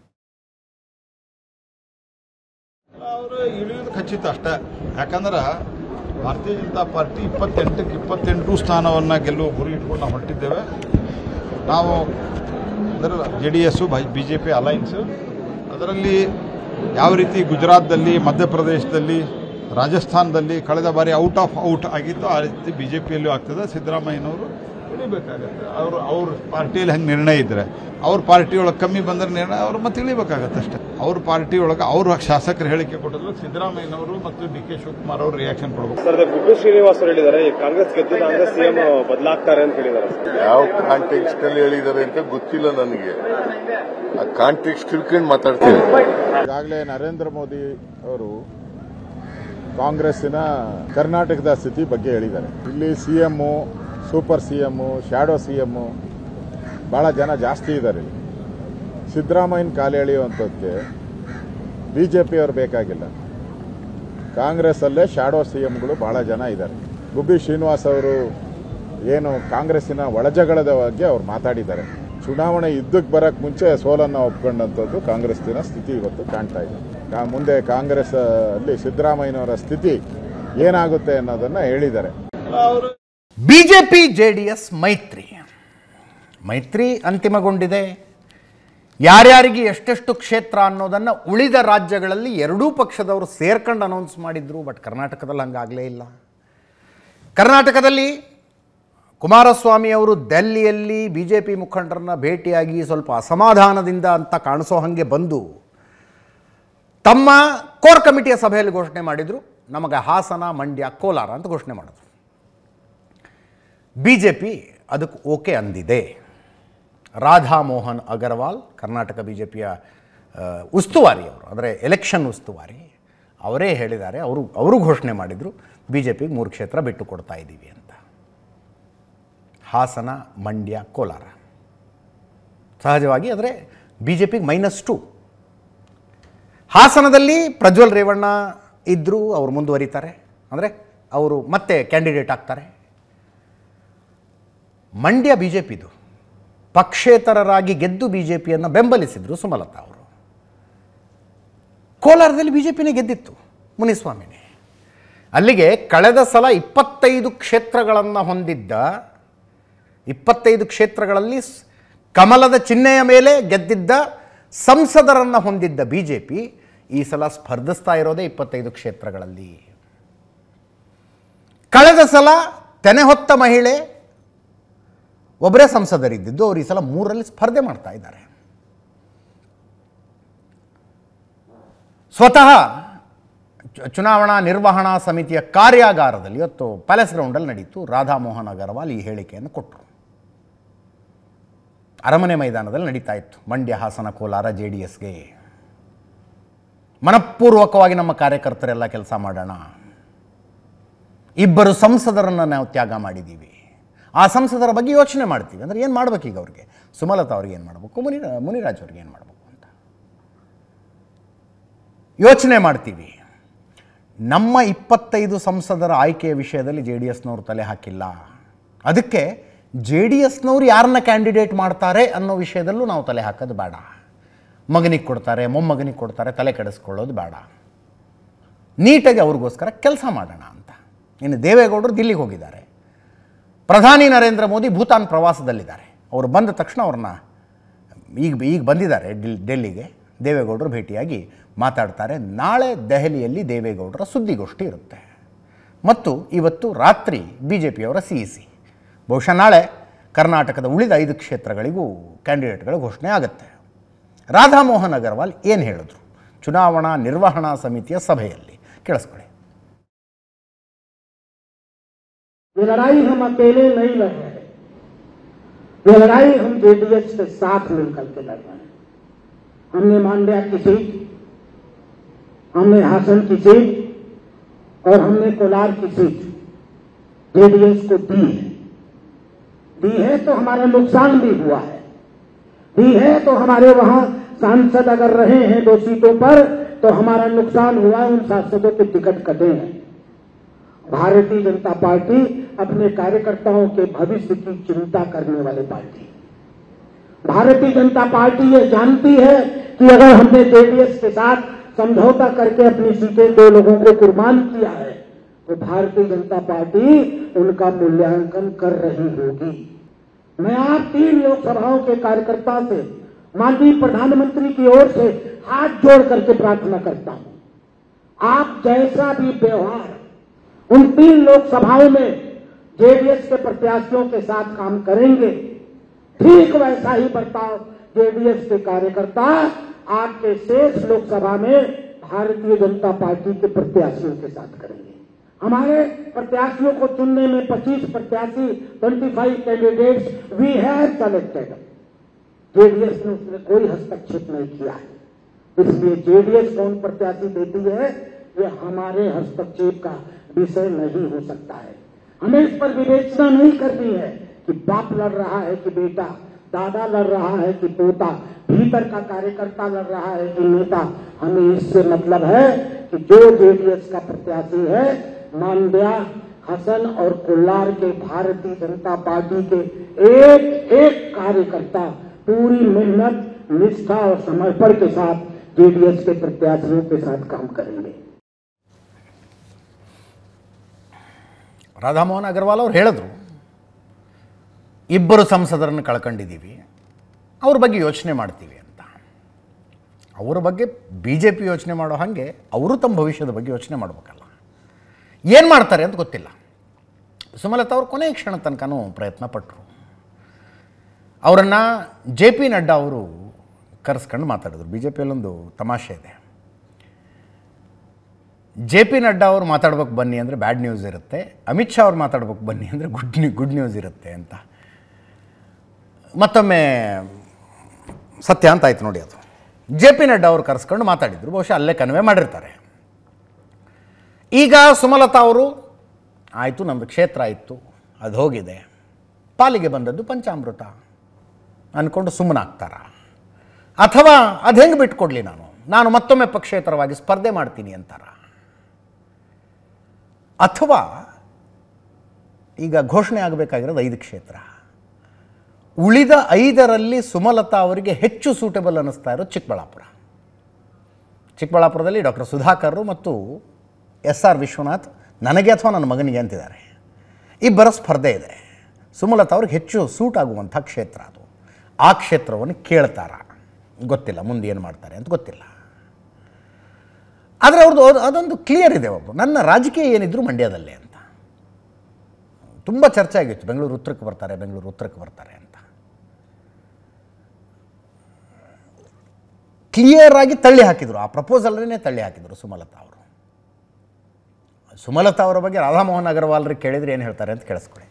ಅವರು ಇಳಿಯೋದು ಖಚಿತ ಅಷ್ಟೇ. ಯಾಕಂದ್ರೆ ಭಾರತೀಯ ಜನತಾ ಪಾರ್ಟಿ 28ಕ್ಕೆ 28 ಸ್ಥಾನವನ್ನು ಗೆಲ್ಲುವ ಗುರಿ ಇಟ್ಕೊಂಡು ನಾವು ಹೊರಟಿದ್ದೇವೆ. ನಾವು ಅದರ JDS BJP ಅಲೈನ್ಸು, ಅದರಲ್ಲಿ ಯಾವ ರೀತಿ ಗುಜರಾತ್ದಲ್ಲಿ, ಮಧ್ಯಪ್ರದೇಶದಲ್ಲಿ, ರಾಜಸ್ಥಾನದಲ್ಲಿ ಕಳೆದ ಬಾರಿ ಔಟ್ ಆಗಿತ್ತು, ಆ ರೀತಿ BJPಯಲ್ಲೂ ಆಗ್ತದೆ. ಸಿದ್ದರಾಮಯ್ಯನವರು ಇಳಿಬೇಕಾಗತ್ತೆ. ಅವ್ರ ಪಾರ್ಟಿಯಲ್ಲಿ ಹೆಂಗೆ ನಿರ್ಣಯ ಇದ್ದರೆ, ಅವ್ರ ಪಾರ್ಟಿಯೊಳಗೆ ಕಮ್ಮಿ ಬಂದರೆ ನಿರ್ಣಯ ಅವ್ರು ಮತ್ತೆ ಇಳಿಬೇಕಾಗತ್ತೆ ಅಷ್ಟೇ. ಅವ್ರ ಪಾರ್ಟಿಯೊಳಗೆ ಅವ್ರ ಶಾಸಕರು ಹೇಳಿಕೆ ಕೊಟ್ಟಿದ್ರು, ಸಿದ್ದರಾಮಯ್ಯನವರು ಮತ್ತು DK ಶಿವಕುಮಾರ್ ಅವರು ರಿಯಾಕ್ಷನ್ ಕೊಡಬೇಕು. ಸರ್, ಗುಬ್ಬಿ ಶ್ರೀನಿವಾಸ್ ಅವರು ಹೇಳಿದ್ದಾರೆ ಕಾಂಗ್ರೆಸ್ ಗೆದ್ದಿಲ್ಲ ಅಂದ್ರೆ ಸಿಎಂ ಬದಲಾಗ್ತಾರೆ ಅಂತ ಹೇಳಿದ್ದಾರೆ. ಯಾವ ಕಾಂಟೆಕ್ಸ್ಟ್ ಅಲ್ಲಿ ಹೇಳಿದ್ದಾರೆ ಅಂತ ಗೊತ್ತಿಲ್ಲ ನನಗೆ. ಆ ಕಾಂಟೆಕ್ಸ್ಟ್ ತಿಳ್ಕೊಂಡು ಮಾತಾಡ್ತೀನಿ. ಈಗಾಗಲೇ ನರೇಂದ್ರ ಮೋದಿ ಅವರು ಕಾಂಗ್ರೆಸ್ಸಿನ ಕರ್ನಾಟಕದ ಸ್ಥಿತಿ ಬಗ್ಗೆ ಹೇಳಿದ್ದಾರೆ. ಇಲ್ಲಿ CM, super CM, shadow CM ಬಹಳ ಜನ ಜಾಸ್ತಿ ಇದ್ದಾರೆ. ಸಿದ್ದರಾಮಯ್ಯನ ಕಾಲು ಎಳೆಯುವಂಥದ್ದಕ್ಕೆ BJPಯವರು ಬೇಕಾಗಿಲ್ಲ. ಕಾಂಗ್ರೆಸ್ಸಲ್ಲೇ ಶ್ಯಾಡೋ CMಗಳು ಬಹಳ ಜನ ಇದ್ದಾರೆ. ಗುಬ್ಬಿ ಶ್ರೀನಿವಾಸ್ ಅವರು ಏನು ಕಾಂಗ್ರೆಸ್ಸಿನ ಒಳಜಗಳದ ಬಗ್ಗೆ ಅವ್ರು ಮಾತಾಡಿದ್ದಾರೆ. ಚುನಾವಣೆ ಯುದ್ಧಕ್ಕೆ ಬರಕ್ಕೆ ಮುಂಚೆ ಸೋಲನ್ನು ಒಪ್ಕೊಂಡಂಥದ್ದು ಕಾಂಗ್ರೆಸ್ಸಿನ ಸ್ಥಿತಿ ಇವತ್ತು ಕಾಣ್ತಾ ಇದೆ. ಮುಂದೆ ಕಾಂಗ್ರೆಸ್ ಅಲ್ಲಿ ಸಿದ್ದರಾಮಯ್ಯನವರ ಸ್ಥಿತಿ ಏನಾಗುತ್ತೆ ಅನ್ನೋದನ್ನ ಹೇಳಿದ್ದಾರೆ. ಬಿಜೆಪಿ JDS ಮೈತ್ರಿ ಅಂತಿಮಗೊಂಡಿದೆ. ಯಾರ್ಯಾರಿಗೆ ಎಷ್ಟೆಷ್ಟು ಕ್ಷೇತ್ರ ಅನ್ನೋದನ್ನು ಉಳಿದ ರಾಜ್ಯಗಳಲ್ಲಿ ಎರಡೂ ಪಕ್ಷದವರು ಸೇರ್ಕೊಂಡು ಅನೌನ್ಸ್ ಮಾಡಿದ್ರು. ಬಟ್ ಕರ್ನಾಟಕದಲ್ಲಿ ಹಂಗಾಗಲೇ ಇಲ್ಲ. ಕರ್ನಾಟಕದಲ್ಲಿ ಕುಮಾರಸ್ವಾಮಿ ಅವರು ದೆಹಲಿಯಲ್ಲಿ BJP ಮುಖಂಡರನ್ನ ಭೇಟಿಯಾಗಿ ಸ್ವಲ್ಪ ಅಸಮಾಧಾನದಿಂದ ಅಂತ ಕಾಣಿಸೋ ಹಾಗೆ ಬಂದು ತಮ್ಮ ಕೋರ್ ಕಮಿಟಿಯ ಸಭೆಯಲ್ಲಿ ಘೋಷಣೆ ಮಾಡಿದರು, ನಮಗೆ ಹಾಸನ, ಮಂಡ್ಯ, ಕೋಲಾರ ಅಂತ ಘೋಷಣೆ ಮಾಡಿದ್ರು. BJP ಅದಕ್ಕೆ ಓಕೆ ಅಂದಿದೆ. ರಾಧಾ ಮೋಹನ್ ಅಗರ್ವಾಲ್ ಕರ್ನಾಟಕ BJPಯ ಉಸ್ತುವಾರಿ ಅವರು, ಅಂದರೆ ಎಲೆಕ್ಷನ್ ಉಸ್ತುವಾರಿ ಅವರೇ ಹೇಳಿದ್ದಾರೆ, ಅವರು ಘೋಷಣೆ ಮಾಡಿದರು ಬಿ ಜೆ ಪಿಗೆ 3 ಕ್ಷೇತ್ರ ಬಿಟ್ಟು ಕೊಡ್ತಾ ಇದ್ದೀವಿ ಅಂತ. ಹಾಸನ, ಮಂಡ್ಯ, ಕೋಲಾರ. ಸಹಜವಾಗಿ ಆದರೆ ಬಿ ಜೆ ಪಿಗೆ -2. ಹಾಸನದಲ್ಲಿ ಪ್ರಜ್ವಲ್ ರೇವಣ್ಣ ಇದ್ದರೂ ಅವರು ಮುಂದುವರಿತಾರೆ, ಅಂದರೆ ಅವರು ಮತ್ತೆ ಕ್ಯಾಂಡಿಡೇಟ್ ಆಗ್ತಾರೆ. ಮಂಡ್ಯ ಬಿ ಜೆ ಪಿದು, ಪಕ್ಷೇತರರಾಗಿ ಗೆದ್ದು ಬಿ ಜೆ ಪಿಯನ್ನು ಬೆಂಬಲಿಸಿದರು ಸುಮಲತಾ ಅವರು. ಕೋಲಾರದಲ್ಲಿ ಬಿ ಜೆ ಪಿನೇ ಗೆದ್ದಿತ್ತು, ಮುನಿಸ್ವಾಮಿನೇ. ಅಲ್ಲಿಗೆ ಕಳೆದ ಸಲ 25 ಕ್ಷೇತ್ರಗಳನ್ನು ಹೊಂದಿದ್ದ, 25 ಕ್ಷೇತ್ರಗಳಲ್ಲಿ ಕಮಲದ ಚಿಹ್ನೆಯ ಮೇಲೆ ಗೆದ್ದಿದ್ದ ಸಂಸದರನ್ನು ಹೊಂದಿದ್ದ ಬಿ ಜೆ ಪಿ ಈ ಸಲ ಸ್ಪರ್ಧಿಸ್ತಾ ಇರೋದೇ 25 ಕ್ಷೇತ್ರಗಳಲ್ಲಿ. ಕಳೆದ ಸಲ ತೆನೆ ಹೊತ್ತ ಮಹಿಳೆ ಒಬ್ಬರೇ ಸಂಸದರಿದ್ದಿದ್ದು, ಅವರು ಈ ಸಲ 3ರಲ್ಲಿ ಸ್ಪರ್ಧೆ ಮಾಡ್ತಾ ಇದ್ದಾರೆ. ಸ್ವತಃ ಚುನಾವಣಾ ನಿರ್ವಹಣಾ ಸಮಿತಿಯ ಕಾರ್ಯಾಗಾರದಲ್ಲಿ ಇವತ್ತು ಪ್ಯಾಲೇಸ್ ಗ್ರೌಂಡಲ್ಲಿ ನಡೀತು. ರಾಧಾ ಮೋಹನ್ ಅಗರ್ವಾಲ್ ಈ ಹೇಳಿಕೆಯನ್ನು ಕೊಟ್ಟರು. ಅರಮನೆ ಮೈದಾನದಲ್ಲಿ ನಡೀತಾ ಇತ್ತು. ಮಂಡ್ಯ, ಹಾಸನ, ಕೋಲಾರ JDSಗೆ ಮನಪೂರ್ವಕವಾಗಿ ನಮ್ಮ ಕಾರ್ಯಕರ್ತರೆಲ್ಲ ಕೆಲಸ ಮಾಡೋಣ. 2 ಸಂಸದರನ್ನು ನಾವು ತ್ಯಾಗ ಮಾಡಿದ್ದೀವಿ. ಆ ಸಂಸದರ ಬಗ್ಗೆ ಯೋಚನೆ ಮಾಡ್ತೀವಿ. ಅಂದರೆ ಏನು ಮಾಡ್ಬೇಕೀಗ ಅವ್ರಿಗೆ? ಸುಮಲತಾ ಅವ್ರಿಗೆ ಏನು ಮಾಡಬೇಕು, ಮುನಿರಾಜ್ ಅವ್ರಿಗೆ ಏನು ಮಾಡಬೇಕು ಅಂತ ಯೋಚನೆ ಮಾಡ್ತೀವಿ. ನಮ್ಮ 25 ಸಂಸದರ ಆಯ್ಕೆಯ ವಿಷಯದಲ್ಲಿ JDSನವರು ತಲೆ ಹಾಕಿಲ್ಲ. ಅದಕ್ಕೆ JDSನವರು ಯಾರನ್ನ ಕ್ಯಾಂಡಿಡೇಟ್ ಮಾಡ್ತಾರೆ ಅನ್ನೋ ವಿಷಯದಲ್ಲೂ ನಾವು ತಲೆ ಹಾಕೋದು ಬೇಡ. ಮಗನಿಗೆ ಕೊಡ್ತಾರೆ, ಮೊಮ್ಮಗನಿಗೆ ಕೊಡ್ತಾರೆ, ತಲೆ ಕೆಡಿಸ್ಕೊಳ್ಳೋದು ಬೇಡ. ನೀಟಾಗಿ ಅವ್ರಿಗೋಸ್ಕರ ಕೆಲಸ ಮಾಡೋಣ ಅಂತ. ಇನ್ನು ದೇವೇಗೌಡರು ದಿಲ್ಲಿಗೆ ಹೋಗಿದ್ದಾರೆ. ಪ್ರಧಾನಿ ನರೇಂದ್ರ ಮೋದಿ ಭೂತಾನ್ ಪ್ರವಾಸದಲ್ಲಿದ್ದಾರೆ. ಅವರು ಬಂದ ತಕ್ಷಣ ಅವ್ರನ್ನ ಈಗ ಬಂದಿದ್ದಾರೆ ಡೆಲ್ಲಿಗೆ. ದೇವೇಗೌಡರು ಭೇಟಿಯಾಗಿ ಮಾತಾಡ್ತಾರೆ. ನಾಳೆ ದೆಹಲಿಯಲ್ಲಿ ದೇವೇಗೌಡರ ಸುದ್ದಿಗೋಷ್ಠಿ ಇರುತ್ತೆ. ಮತ್ತು ಇವತ್ತು ರಾತ್ರಿ BJPಯವರ CEC. ಬಹುಶಃ ನಾಳೆ ಕರ್ನಾಟಕದ ಉಳಿದ 5 ಕ್ಷೇತ್ರಗಳಿಗೂ ಕ್ಯಾಂಡಿಡೇಟ್ಗಳ ಘೋಷಣೆ ಆಗುತ್ತೆ. ರಾಧಾ ಮೋಹನ್ ಅಗರ್ವಾಲ್ ಏನು ಹೇಳಿದ್ರು ಚುನಾವಣಾ ನಿರ್ವಹಣಾ ಸಮಿತಿಯ ಸಭೆಯಲ್ಲಿ? ಕೇಳಿಸ್ಕೊಳ್ಳಿ. ये लड़ाई हम अकेले नहीं लड़ रहे हैं, ये लड़ाई हम JDS के साथ मिलकर के लड़ रहे हैं. हमने मांड्या की सीट, हमने हासन की सीट और हमने कोलार की सीट JDS को दी है तो हमारा नुकसान भी हुआ है. दी है तो हमारे वहां सांसद अगर रहे हैं 2 सीटों पर तो हमारा नुकसान हुआ. उन सांसदों के टिकट कटे हैं. भारतीय जनता पार्टी अपने कार्यकर्ताओं के भविष्य की चिंता करने वाली पार्टी. भारतीय जनता पार्टी ये जानती है कि अगर हमने JDS के साथ समझौता करके अपनी सीटें 2 लोगों को कुर्बान किया है तो भारतीय जनता पार्टी उनका मूल्यांकन कर रही होगी. मैं आप 3 लोकसभाओं के कार्यकर्ताओं से माननीय प्रधानमंत्री की ओर से हाथ जोड़ करके प्रार्थना करता हूं, आप जैसा भी व्यवहार उन 3 लोकसभाओं में JDS के प्रत्याशियों के साथ काम करेंगे, ठीक वैसा ही बर्ताव JDS के कार्यकर्ता आपके शेष लोकसभा में भारतीय जनता पार्टी के प्रत्याशियों के साथ करेंगे. हमारे प्रत्याशियों को चुनने में 25 प्रत्याशी 25 candidates we have selected. JDS ने उसमें कोई हस्तक्षेप नहीं किया है. इसलिए JDS कौन प्रत्याशी देती है ये हमारे हस्तक्षेप का विषय नहीं हो सकता है. हमें इस पर विवेचना नहीं करनी है कि बाप लड़ रहा है कि बेटा, दादा लड़ रहा है कि पोता, भीतर का कार्यकर्ता लड़ रहा है कि नेता. हमें इससे मतलब है कि जो JDS का प्रत्याशी है मांड्या, हसन और कोलार के भारतीय जनता पार्टी के एक कार्यकर्ता पूरी मेहनत, निष्ठा और समर्पण के साथ JDS के प्रत्याशियों के साथ काम करेंगे. ರಾಧಾ ಮೋಹನ್ ಅಗರ್ವಾಲ್ ಅವರು ಹೇಳಿದ್ರು 2 ಸಂಸದರನ್ನು ಕಳ್ಕೊಂಡಿದ್ದೀವಿ, ಅವ್ರ ಬಗ್ಗೆ ಯೋಚನೆ ಮಾಡ್ತೀವಿ ಅಂತ. ಅವರ ಬಗ್ಗೆ BJP ಯೋಚನೆ ಮಾಡೋ ಹಾಗೆ ಅವರು ತಮ್ಮ ಭವಿಷ್ಯದ ಬಗ್ಗೆ ಯೋಚನೆ ಮಾಡಬೇಕಲ್ಲ. ಏನು ಮಾಡ್ತಾರೆ ಅಂತ ಗೊತ್ತಿಲ್ಲ. ಸುಮಲತಾ ಅವರು ಕೊನೆಯ ಕ್ಷಣ ತನಕನೂ ಪ್ರಯತ್ನ ಪಟ್ಟರು. ಅವರನ್ನು JP ನಡ್ಡಾ ಅವರು ಕರೆಸ್ಕೊಂಡು ಮಾತಾಡಿದ್ರು. BJPಯಲ್ಲೊಂದು ತಮಾಷೆ ಇದೆ. JP ನಡ್ಡಾ ಅವರು ಮಾತಾಡ್ಬೇಕು ಬನ್ನಿ ಅಂದರೆ ಬ್ಯಾಡ್ ನ್ಯೂಸ್ ಇರುತ್ತೆ, ಅಮಿತ್ ಶಾ ಅವ್ರು ಮಾತಾಡ್ಬೇಕು ಬನ್ನಿ ಅಂದರೆ ಗುಡ್ ನ್ಯೂಸ್ ಇರುತ್ತೆ ಅಂತ. ಮತ್ತೊಮ್ಮೆ ಸತ್ಯ ಅಂತ ಆಯ್ತು ನೋಡಿ ಅದು. ಜೆ ಪಿ ನಡ್ಡಾ ಅವರು ಕರೆಸ್ಕೊಂಡು ಮಾತಾಡಿದರು, ಬಹುಶಃ ಅಲ್ಲೇ ಕನ್ವೆ ಮಾಡಿರ್ತಾರೆ. ಈಗ ಸುಮಲತಾ ಅವರು ಆಯಿತು, ನಮ್ಮದು ಕ್ಷೇತ್ರ ಇತ್ತು, ಅದು ಹೋಗಿದೆ, ಪಾಲಿಗೆ ಬಂದದ್ದು ಪಂಚಾಮೃತ ಅಂದ್ಕೊಂಡು ಸುಮ್ಮನಾಗ್ತಾರ, ಅಥವಾ ಅದು ಹೆಂಗೆ ಬಿಟ್ಕೊಡ್ಲಿ, ನಾನು ಮತ್ತೊಮ್ಮೆ ಪಕ್ಷೇತರವಾಗಿ ಸ್ಪರ್ಧೆ ಮಾಡ್ತೀನಿ ಅಂತಾರ, ಅಥವಾ ಈಗ ಘೋಷಣೆ ಆಗಬೇಕಾಗಿರೋದು 5 ಕ್ಷೇತ್ರ, ಉಳಿದ 5ರಲ್ಲಿ ಸುಮಲತಾ ಅವರಿಗೆ ಹೆಚ್ಚು ಸೂಟಬಲ್ ಅನ್ನಿಸ್ತಾ ಇರೋದು ಚಿಕ್ಕಬಳ್ಳಾಪುರದಲ್ಲಿ ಡಾಕ್ಟರ್ ಸುಧಾಕರ್ ಮತ್ತು SR ವಿಶ್ವನಾಥ್ ನನಗೆ ಅಥವಾ ನನ್ನ ಮಗನಿಗೆ ಅಂತಿದ್ದಾರೆ. ಇಬ್ಬರ ಸ್ಪರ್ಧೆ ಇದೆ. ಸುಮಲತಾ ಅವ್ರಿಗೆ ಹೆಚ್ಚು ಸೂಟ್ ಆಗುವಂಥ ಕ್ಷೇತ್ರ ಅದು. ಆ ಕ್ಷೇತ್ರವನ್ನು ಕೇಳ್ತಾರ, ಗೊತ್ತಿಲ್ಲ, ಮುಂದೆ ಏನು ಮಾಡ್ತಾರೆ ಅಂತ ಗೊತ್ತಿಲ್ಲ. ಆದರೆ ಅವ್ರದ್ದು ಅದೊಂದು ಕ್ಲಿಯರ್ ಇದೆ, ನನ್ನ ರಾಜಕೀಯ ಏನಿದ್ರು ಮಂಡ್ಯದಲ್ಲೇ ಅಂತ. ತುಂಬ ಚರ್ಚೆ ಆಗಿತ್ತು, ಬೆಂಗಳೂರು ಉತ್ತರಕ್ಕೆ ಬರ್ತಾರೆ ಅಂತ. ಕ್ಲಿಯರ್ ಆಗಿ ತಳ್ಳಿ ಹಾಕಿದರು, ಆ ಪ್ರಪೋಸಲ್ನೇ ತಳ್ಳಿ ಹಾಕಿದರು ಸುಮಲತಾ ಅವರು. ಸುಮಲತಾ ಅವರ ಬಗ್ಗೆ ರಾಧಾಮೋಹನ್ ಅಗರ್ವಾಲ್ರಿಗೆ ಕೇಳಿದ್ರೆ ಏನು ಹೇಳ್ತಾರೆ ಅಂತ ಕೇಳಿಸ್ಕೊಳ್ಳಿ.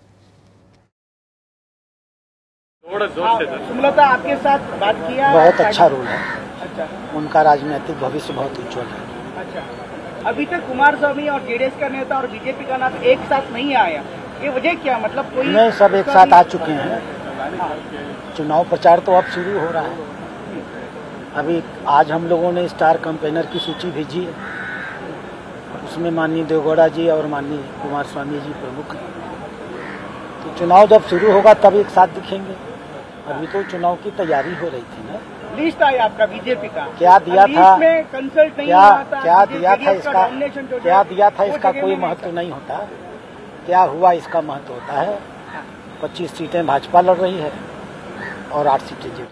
सुमलता आपके साथ बात किया? बहुत अच्छा रोल है। अच्छा, उनका राजनीतिक भविष्य बहुत उज्जवल है। अच्छा, अभी तक कुमारस्वामी और जेडीएस का नेता और बीजेपी का नेता एक साथ नहीं आया, ये वजह क्या? मतलब कोई नहीं, सब एक साथ आ चुके हैं। चुनाव प्रचार तो अब शुरू हो रहा है। अभी आज हम लोगों ने स्टार कैंपेनर की सूची भेजी है, उसमें माननीय देवगौड़ा जी और माननीय कुमारस्वामी जी प्रमुख हैं। तो चुनाव जब शुरू होगा तब एक साथ दिखेंगे। अभी तो चुनाव की तैयारी हो रही थी ना। लिस्ट आया आपका बीजेपी का, क्या दिया था, में कंसल्ट नहीं क्या हुआ था, क्या दिया था इसका, क्या दिया था इसका कोई में महत्व नहीं होता। क्या हुआ इसका महत्व होता है। 25 सीटें भाजपा लड़ रही है और 8 सीटें जेडीएस।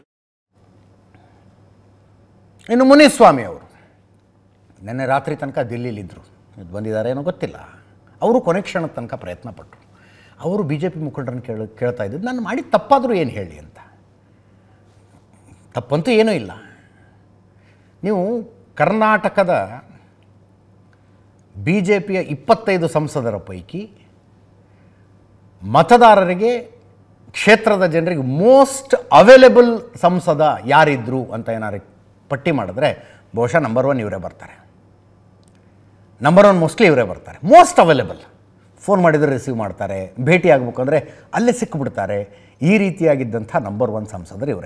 ಇನ್ನು ಮುನಿಸ್ವಾಮಿ ಅವರು ನಿನ್ನೆ ರಾತ್ರಿ ತನಕ ದಿಲ್ಲಿಲಿದ್ದರು, ಬಂದಿದ್ದಾರೆ ಏನೋ ಗೊತ್ತಿಲ್ಲ. ಅವರು ಕೊನೆ ಕ್ಷಣದ ತನಕ ಪ್ರಯತ್ನ ಪಟ್ಟರು. ಅವರು BJP ಮುಖಂಡರನ್ನು ಕೇಳ್ತಾ ಇದ್ದು, ನಾನು ಮಾಡಿದ ತಪ್ಪಾದರೂ ಏನು ಹೇಳಿ ಅಂತ. ತಪ್ಪಂತೂ ಏನೂ ಇಲ್ಲ. ನೀವು ಕರ್ನಾಟಕದ BJPಯ 25 ಸಂಸದರ ಪೈಕಿ ಮತದಾರರಿಗೆ, ಕ್ಷೇತ್ರದ ಜನರಿಗೆ ಮೋಸ್ಟ್ ಅವೈಲೇಬಲ್ ಸಂಸದ ಯಾರಿದ್ರು ಅಂತ ಏನಾರು ಪಟ್ಟಿ ಮಾಡಿದ್ರೆ ಬಹುಶಃ ನಂಬರ್ 1 ಇವರೇ ಬರ್ತಾರೆ. ನಂಬರ್ 1 ಮೋಸ್ಟ್ಲಿ ಇವರೇ ಬರ್ತಾರೆ. ಮೋಸ್ಟ್ ಅವೈಲೇಬಲ್, ಫೋನ್ ಮಾಡಿದರೆ ರಿಸೀವ್ ಮಾಡ್ತಾರೆ, ಭೇಟಿ ಆಗಬೇಕು ಅಂದರೆ ಅಲ್ಲೇ ಸಿಕ್ಕಿಬಿಡ್ತಾರೆ. ಈ ರೀತಿಯಾಗಿದ್ದಂಥ ನಂಬರ್ 1 ಸಂಸದರು ಇವರೇ.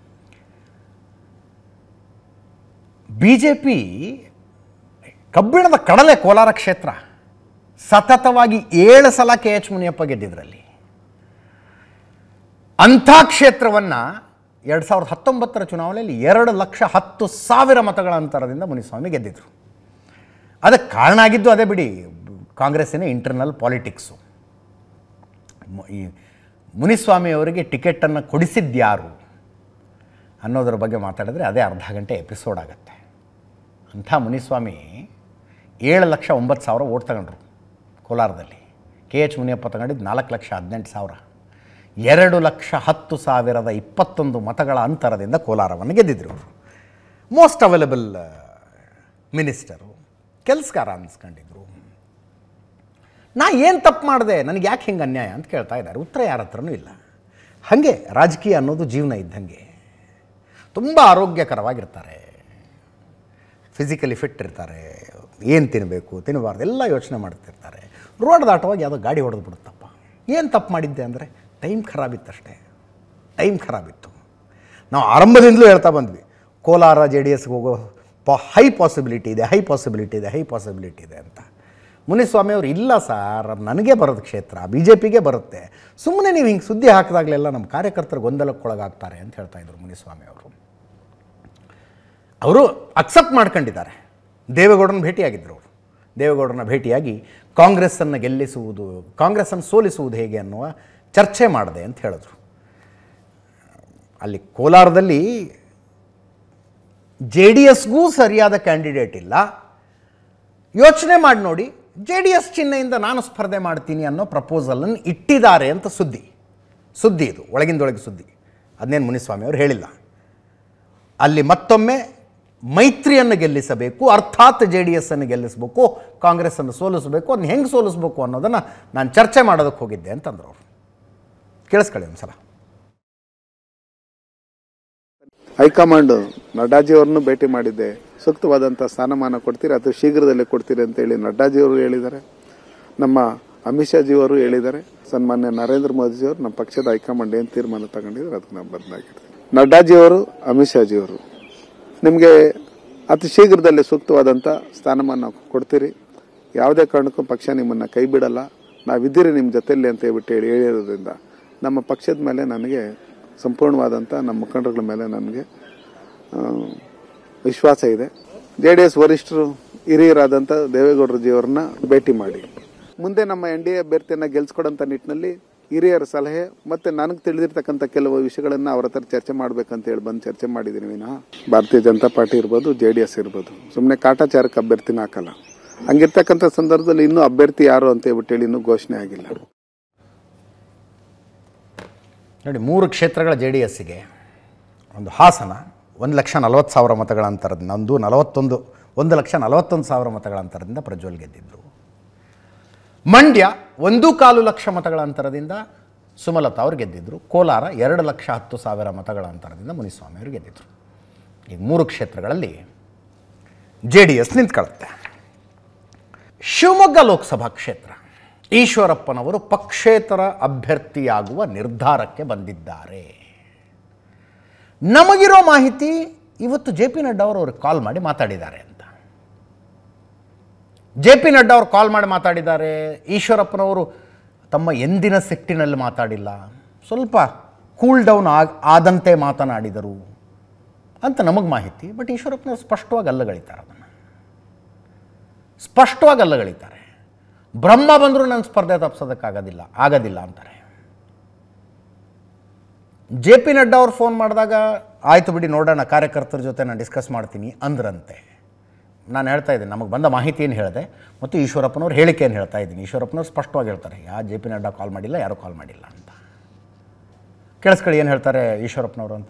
BJP ಕಬ್ಬಿಣದ ಕಡಲೆ ಕೋಲಾರ ಕ್ಷೇತ್ರ ಸತತವಾಗಿ 7 ಸಲ KH ಮುನಿಯಪ್ಪ ಗೆದ್ದಿದ್ರಲ್ಲಿ. ಅಂಥ ಕ್ಷೇತ್ರವನ್ನು 2019ರ ಚುನಾವಣೆಯಲ್ಲಿ 2,10,000 ಮತಗಳ ಅಂತರದಿಂದ ಮುನಿಸ್ವಾಮಿ ಗೆದ್ದಿದ್ರು. ಅದಕ್ಕೆ ಕಾರಣ ಆಗಿದ್ದು ಅದೇ ಬಿಡಿ, ಕಾಂಗ್ರೆಸ್ಸಿನ ಇಂಟರ್ನಲ್ ಪಾಲಿಟಿಕ್ಸು. ಈ ಮುನಿಸ್ವಾಮಿ ಅವರಿಗೆ ಟಿಕೆಟನ್ನು ಕೊಡಿಸಿದ್ಯಾರು ಅನ್ನೋದರ ಬಗ್ಗೆ ಮಾತಾಡಿದ್ರೆ ಅದೇ ಅರ್ಧ ಗಂಟೆ ಎಪಿಸೋಡ್ ಆಗುತ್ತೆ. ಅಂಥ ಮುನಿಸ್ವಾಮಿ 7,09,000 ಓಟ್ ತಗೊಂಡ್ರು ಕೋಲಾರದಲ್ಲಿ. KH ಮುನಿಯಪ್ಪ ತಗೊಂಡಿದ್ದು 4,18,000. 2,10,21 ಮತಗಳ ಅಂತರದಿಂದ ಕೋಲಾರವನ್ನು ಗೆದ್ದಿದ್ರು ಅವರು. ಮೋಸ್ಟ್ ಅವೈಲೇಬಲ್ ಮಿನಿಸ್ಟರು, ಕೆಲಸಗಾರ ಅನ್ನಿಸ್ಕೊಂಡಿದ್ರು. ನಾ ಏನು ತಪ್ಪು ಮಾಡಿದೆ, ನನಗೆ ಯಾಕೆ ಹಿಂಗೆ ಅನ್ಯಾಯ ಅಂತ ಕೇಳ್ತಾ ಇದ್ದಾರೆ. ಉತ್ತರ ಯಾರ ಹತ್ರನೂ ಇಲ್ಲ. ಹಾಗೆ ರಾಜಕೀಯ ಅನ್ನೋದು ಜೀವನ ಇದ್ದಂಗೆ. ತುಂಬ ಆರೋಗ್ಯಕರವಾಗಿರ್ತಾರೆ, ಫಿಸಿಕಲಿ ಫಿಟ್ ಇರ್ತಾರೆ, ಏನು ತಿನ್ನಬೇಕು ತಿನ್ನಬಾರ್ದು ಎಲ್ಲ ಯೋಚನೆ ಮಾಡ್ತಿರ್ತಾರೆ. ರೋಡ್ ದಾಟುವಾಗ ಯಾವುದೋ ಗಾಡಿ ಹೊಡೆದು ಬಿಡುತ್ತಪ್ಪ. ಏನು ತಪ್ಪು ಮಾಡಿದ್ದೆ ಅಂದರೆ ಟೈಮ್ ಖರಾಬಿತ್ತಷ್ಟೇ, ಟೈಮ್ ಖರಾಬಿತ್ತು. ನಾವು ಆರಂಭದಿಂದಲೂ ಹೇಳ್ತಾ ಬಂದ್ವಿ, ಕೋಲಾರ JDSಗೆ ಹೋಗೋ ಹೈ ಪಾಸಿಬಿಲಿಟಿ ಇದೆ ಅಂತ. ಮುನಿಸ್ವಾಮಿ ಅವರು ಇಲ್ಲ ಸರ್, ನನಗೆ ಬರೋದು ಕ್ಷೇತ್ರ, BJPಗೆ ಬರುತ್ತೆ, ಸುಮ್ಮನೆ ನೀವು ಹಿಂಗೆ ಸುದ್ದಿ ಹಾಕಿದಾಗಲೆಲ್ಲ ನಮ್ಮ ಕಾರ್ಯಕರ್ತರು ಗೊಂದಲಕ್ಕೊಳಗಾಗ್ತಾರೆ ಅಂತ ಹೇಳ್ತಾಯಿದ್ರು ಮುನಿಸ್ವಾಮಿ ಅವರು. ಅವರು ಅಕ್ಸೆಪ್ಟ್ ಮಾಡ್ಕೊಂಡಿದ್ದಾರೆ. ದೇವೇಗೌಡರನ್ನ ಭೇಟಿಯಾಗಿದ್ದರು ಅವರು. ದೇವೇಗೌಡರನ್ನ ಭೇಟಿಯಾಗಿ ಕಾಂಗ್ರೆಸ್ಸನ್ನು ಸೋಲಿಸುವುದು ಹೇಗೆ ಅನ್ನುವ ಚರ್ಚೆ ಮಾಡಿದೆ ಅಂತ ಹೇಳಿದ್ರು. ಅಲ್ಲಿ ಕೋಲಾರದಲ್ಲಿ JDSಗೂ ಸರಿಯಾದ ಕ್ಯಾಂಡಿಡೇಟ್ ಇಲ್ಲ, ಯೋಚನೆ ಮಾಡಿ ನೋಡಿ, JDS ಚಿಹ್ನೆಯಿಂದ ನಾನು ಸ್ಪರ್ಧೆ ಮಾಡ್ತೀನಿ ಅನ್ನೋ ಪ್ರಪೋಸಲನ್ನು ಇಟ್ಟಿದ್ದಾರೆ ಅಂತ ಸುದ್ದಿ ಇದು, ಒಳಗಿಂದೊಳಗೆ ಸುದ್ದಿ. ಅದನ್ನೇನು ಮುನಿಸ್ವಾಮಿ ಅವರು ಹೇಳಿಲ್ಲ. ಅಲ್ಲಿ ಮತ್ತೊಮ್ಮೆ ಮೈತ್ರಿಯನ್ನು ಗೆಲ್ಲಿಸಬೇಕು, ಅರ್ಥಾತ್ JDSನ್ನು ಗೆಲ್ಲಿಸಬೇಕು, ಕಾಂಗ್ರೆಸ್ಸನ್ನು ಸೋಲಿಸಬೇಕು. ಅದನ್ನ ಹೆಂಗೆ ಸೋಲಿಸಬೇಕು ಅನ್ನೋದನ್ನು ನಾನು ಚರ್ಚೆ ಮಾಡೋದಕ್ಕೆ ಹೋಗಿದ್ದೆ ಅಂತಂದ್ರು ಅವರು. ಕೇಳಿಸ್ಕೊಳ್ಳಿ ಒಂದು ಸಲ. ಹೈಕಮಾಂಡ್ ನಡ್ಡಾಜಿಯವರನ್ನು ಭೇಟಿ ಮಾಡಿದ್ದೆ, ಸೂಕ್ತವಾದಂಥ ಸ್ಥಾನಮಾನ ಕೊಡ್ತೀರಿ ಅಥವಾ ಶೀಘ್ರದಲ್ಲೇ ಕೊಡ್ತೀರಿ ಅಂತೇಳಿ ನಡ್ಡಾಜಿಯವರು ಹೇಳಿದ್ದಾರೆ. ನಮ್ಮ ಅಮಿತ್ ಶಾಜಿಯವರು ಹೇಳಿದ್ದಾರೆ. ಸನ್ಮಾನ್ಯ ನರೇಂದ್ರ ಮೋದಿಜಿಯವರು ನಮ್ಮ ಪಕ್ಷದ ಹೈಕಮಾಂಡ್ ಏನು ತೀರ್ಮಾನ ತಗೊಂಡಿದ್ರು ಅದಕ್ಕೆ ನಾವು ಬದಲಾಗಿರ್ತೀವಿ. ನಡ್ಡಾಜಿಯವರು, ಅಮಿತ್ ಶಾಜಿಯವರು ನಿಮಗೆ ಅತಿ ಶೀಘ್ರದಲ್ಲೇ ಸೂಕ್ತವಾದಂಥ ಸ್ಥಾನಮಾನ ಕೊಡ್ತೀರಿ, ಯಾವುದೇ ಕಾರಣಕ್ಕೂ ಪಕ್ಷ ನಿಮ್ಮನ್ನು ಕೈ ಬಿಡಲ್ಲ, ನಾವಿದ್ದೀರಿ ನಿಮ್ಮ ಜೊತೆಯಲ್ಲಿ ಅಂತ ಹೇಳ್ಬಿಟ್ಟು ಹೇಳಿರೋದ್ರಿಂದ ನಮ್ಮ ಪಕ್ಷದ ಮೇಲೆ ನನಗೆ ಸಂಪೂರ್ಣವಾದಂಥ ನಮ್ಮ ಮುಖಂಡರುಗಳ ಮೇಲೆ ನನಗೆ ವಿಶ್ವಾಸ ಇದೆ. JDS ವರಿಷ್ಠರು ಹಿರಿಯರಾದಂಥ ದೇವೇಗೌಡರಜಿಯವರನ್ನ ಭೇಟಿ ಮಾಡಿ ಮುಂದೆ ನಮ್ಮ NDA ಅಭ್ಯರ್ಥಿಯನ್ನು ಗೆಲ್ಸ್ಕೊಡೋಂಥ ನಿಟ್ಟಿನಲ್ಲಿ ಹಿರಿಯರ ಸಲಹೆ ಮತ್ತು ನನಗೆ ತಿಳಿದಿರ್ತಕ್ಕಂಥ ಕೆಲವು ವಿಷಯಗಳನ್ನು ಅವ್ರ ಹತ್ರ ಚರ್ಚೆ ಮಾಡಬೇಕಂತ ಹೇಳಿ ಬಂದು ಚರ್ಚೆ ಮಾಡಿದ್ದೀನಿ ವಿನಃ ಭಾರತೀಯ ಜನತಾ ಪಾರ್ಟಿ ಇರ್ಬೋದು, JDS ಇರ್ಬೋದು, ಸುಮ್ಮನೆ ಕಾಟಾಚಾರಕ್ಕೆ ಅಭ್ಯರ್ಥಿನ ಹಾಕಲ್ಲ. ಹಂಗಿರ್ತಕ್ಕಂಥ ಸಂದರ್ಭದಲ್ಲಿ ಇನ್ನೂ ಅಭ್ಯರ್ಥಿ ಯಾರು ಅಂತ ಹೇಳ್ಬಿಟ್ಟು ಇನ್ನೂ ಘೋಷಣೆ ಆಗಿಲ್ಲ. ನೋಡಿ, 3 ಕ್ಷೇತ್ರಗಳ JDSಗೆ ಒಂದು ಹಾಸನ 1,40,000 ಮತಗಳ ಅಂತರದಿಂದ, 1,41,000 ಮತಗಳ ಅಂತರದಿಂದ ಪ್ರಜ್ವಲ್ ಗೆದ್ದಿದ್ರು. ಮಂಡ್ಯ 1.25 ಲಕ್ಷ ಮತಗಳ ಅಂತರದಿಂದ ಸುಮಲತಾ ಅವರು ಗೆದ್ದಿದ್ರು. ಕೋಲಾರ 2,10,000 ಮತಗಳ ಅಂತರದಿಂದ ಮುನಿಸ್ವಾಮಿ ಅವರು ಗೆದ್ದಿದ್ರು. ಈ 3 ಕ್ಷೇತ್ರಗಳಲ್ಲಿ JDS ನಿಂತ್ಕೊಳ್ಳುತ್ತೆ. ಶಿವಮೊಗ್ಗ ಲೋಕಸಭಾ ಕ್ಷೇತ್ರ ಈಶ್ವರಪ್ಪನವರು ಪಕ್ಷೇತರ ಅಭ್ಯರ್ಥಿಯಾಗುವ ನಿರ್ಧಾರಕ್ಕೆ ಬಂದಿದ್ದಾರೆ. ನಮಗಿರೋ ಮಾಹಿತಿ ಇವತ್ತು JP ನಡ್ಡಾ ಅವರು ಅವ್ರಿಗೆ ಕಾಲ್ ಮಾಡಿ ಮಾತಾಡಿದ್ದಾರೆ ಅಂತ. JP ನಡ್ಡಾ ಅವರು ಕಾಲ್ ಮಾಡಿ ಮಾತಾಡಿದ್ದಾರೆ. ಈಶ್ವರಪ್ಪನವರು ತಮ್ಮ ಎಂದಿನ ಸಿಟ್ಟಿನಲ್ಲಿ ಮಾತಾಡಿಲ್ಲ, ಸ್ವಲ್ಪ ಕೂಲ್ ಡೌನ್ ಆದಂತೆ ಮಾತನಾಡಿದರು ಅಂತ ನಮಗೆ ಮಾಹಿತಿ. ಬಟ್ ಈಶ್ವರಪ್ಪನವರು ಸ್ಪಷ್ಟವಾಗಿ ಅಲ್ಲಗಳಿತಾರೆ, ಅದನ್ನು ಸ್ಪಷ್ಟವಾಗಿ ಅಲ್ಲಗಳಿತಾರೆ. ಬ್ರಹ್ಮ ಬಂದರೂ ನನ್ನ ಸ್ಪರ್ಧೆ ಆಗೋದಿಲ್ಲ ಅಂತಾರೆ. JP ನಡ್ಡಾ ಅವ್ರು ಫೋನ್ ಮಾಡಿದಾಗ ಆಯಿತು ಬಿಡಿ ನೋಡೋಣ, ಕಾರ್ಯಕರ್ತರ ಜೊತೆ ನಾನು ಡಿಸ್ಕಸ್ ಮಾಡ್ತೀನಿ ಅಂದ್ರಂತೆ. ನಾನು ಹೇಳ್ತಾ ಇದ್ದೀನಿ, ನಮಗೆ ಬಂದ ಮಾಹಿತಿ ಏನು ಹೇಳಿದೆ ಮತ್ತು ಈಶ್ವರಪ್ಪನವ್ರು ಹೇಳಿಕೆಯನ್ನು ಹೇಳ್ತಾ ಇದ್ದೀನಿ. ಈಶ್ವರಪ್ಪನವ್ರು ಸ್ಪಷ್ಟವಾಗಿ ಹೇಳ್ತಾರೆ, JP ನಡ್ಡಾ ಕಾಲ್ ಮಾಡಿಲ್ಲ, ಯಾರೂ ಕಾಲ್ ಮಾಡಿಲ್ಲ ಅಂತ. ಕೇಳಿಸ್ಕೊಳ್ಳಿ ಏನು ಹೇಳ್ತಾರೆ ಈಶ್ವರಪ್ಪನವರು ಅಂತ.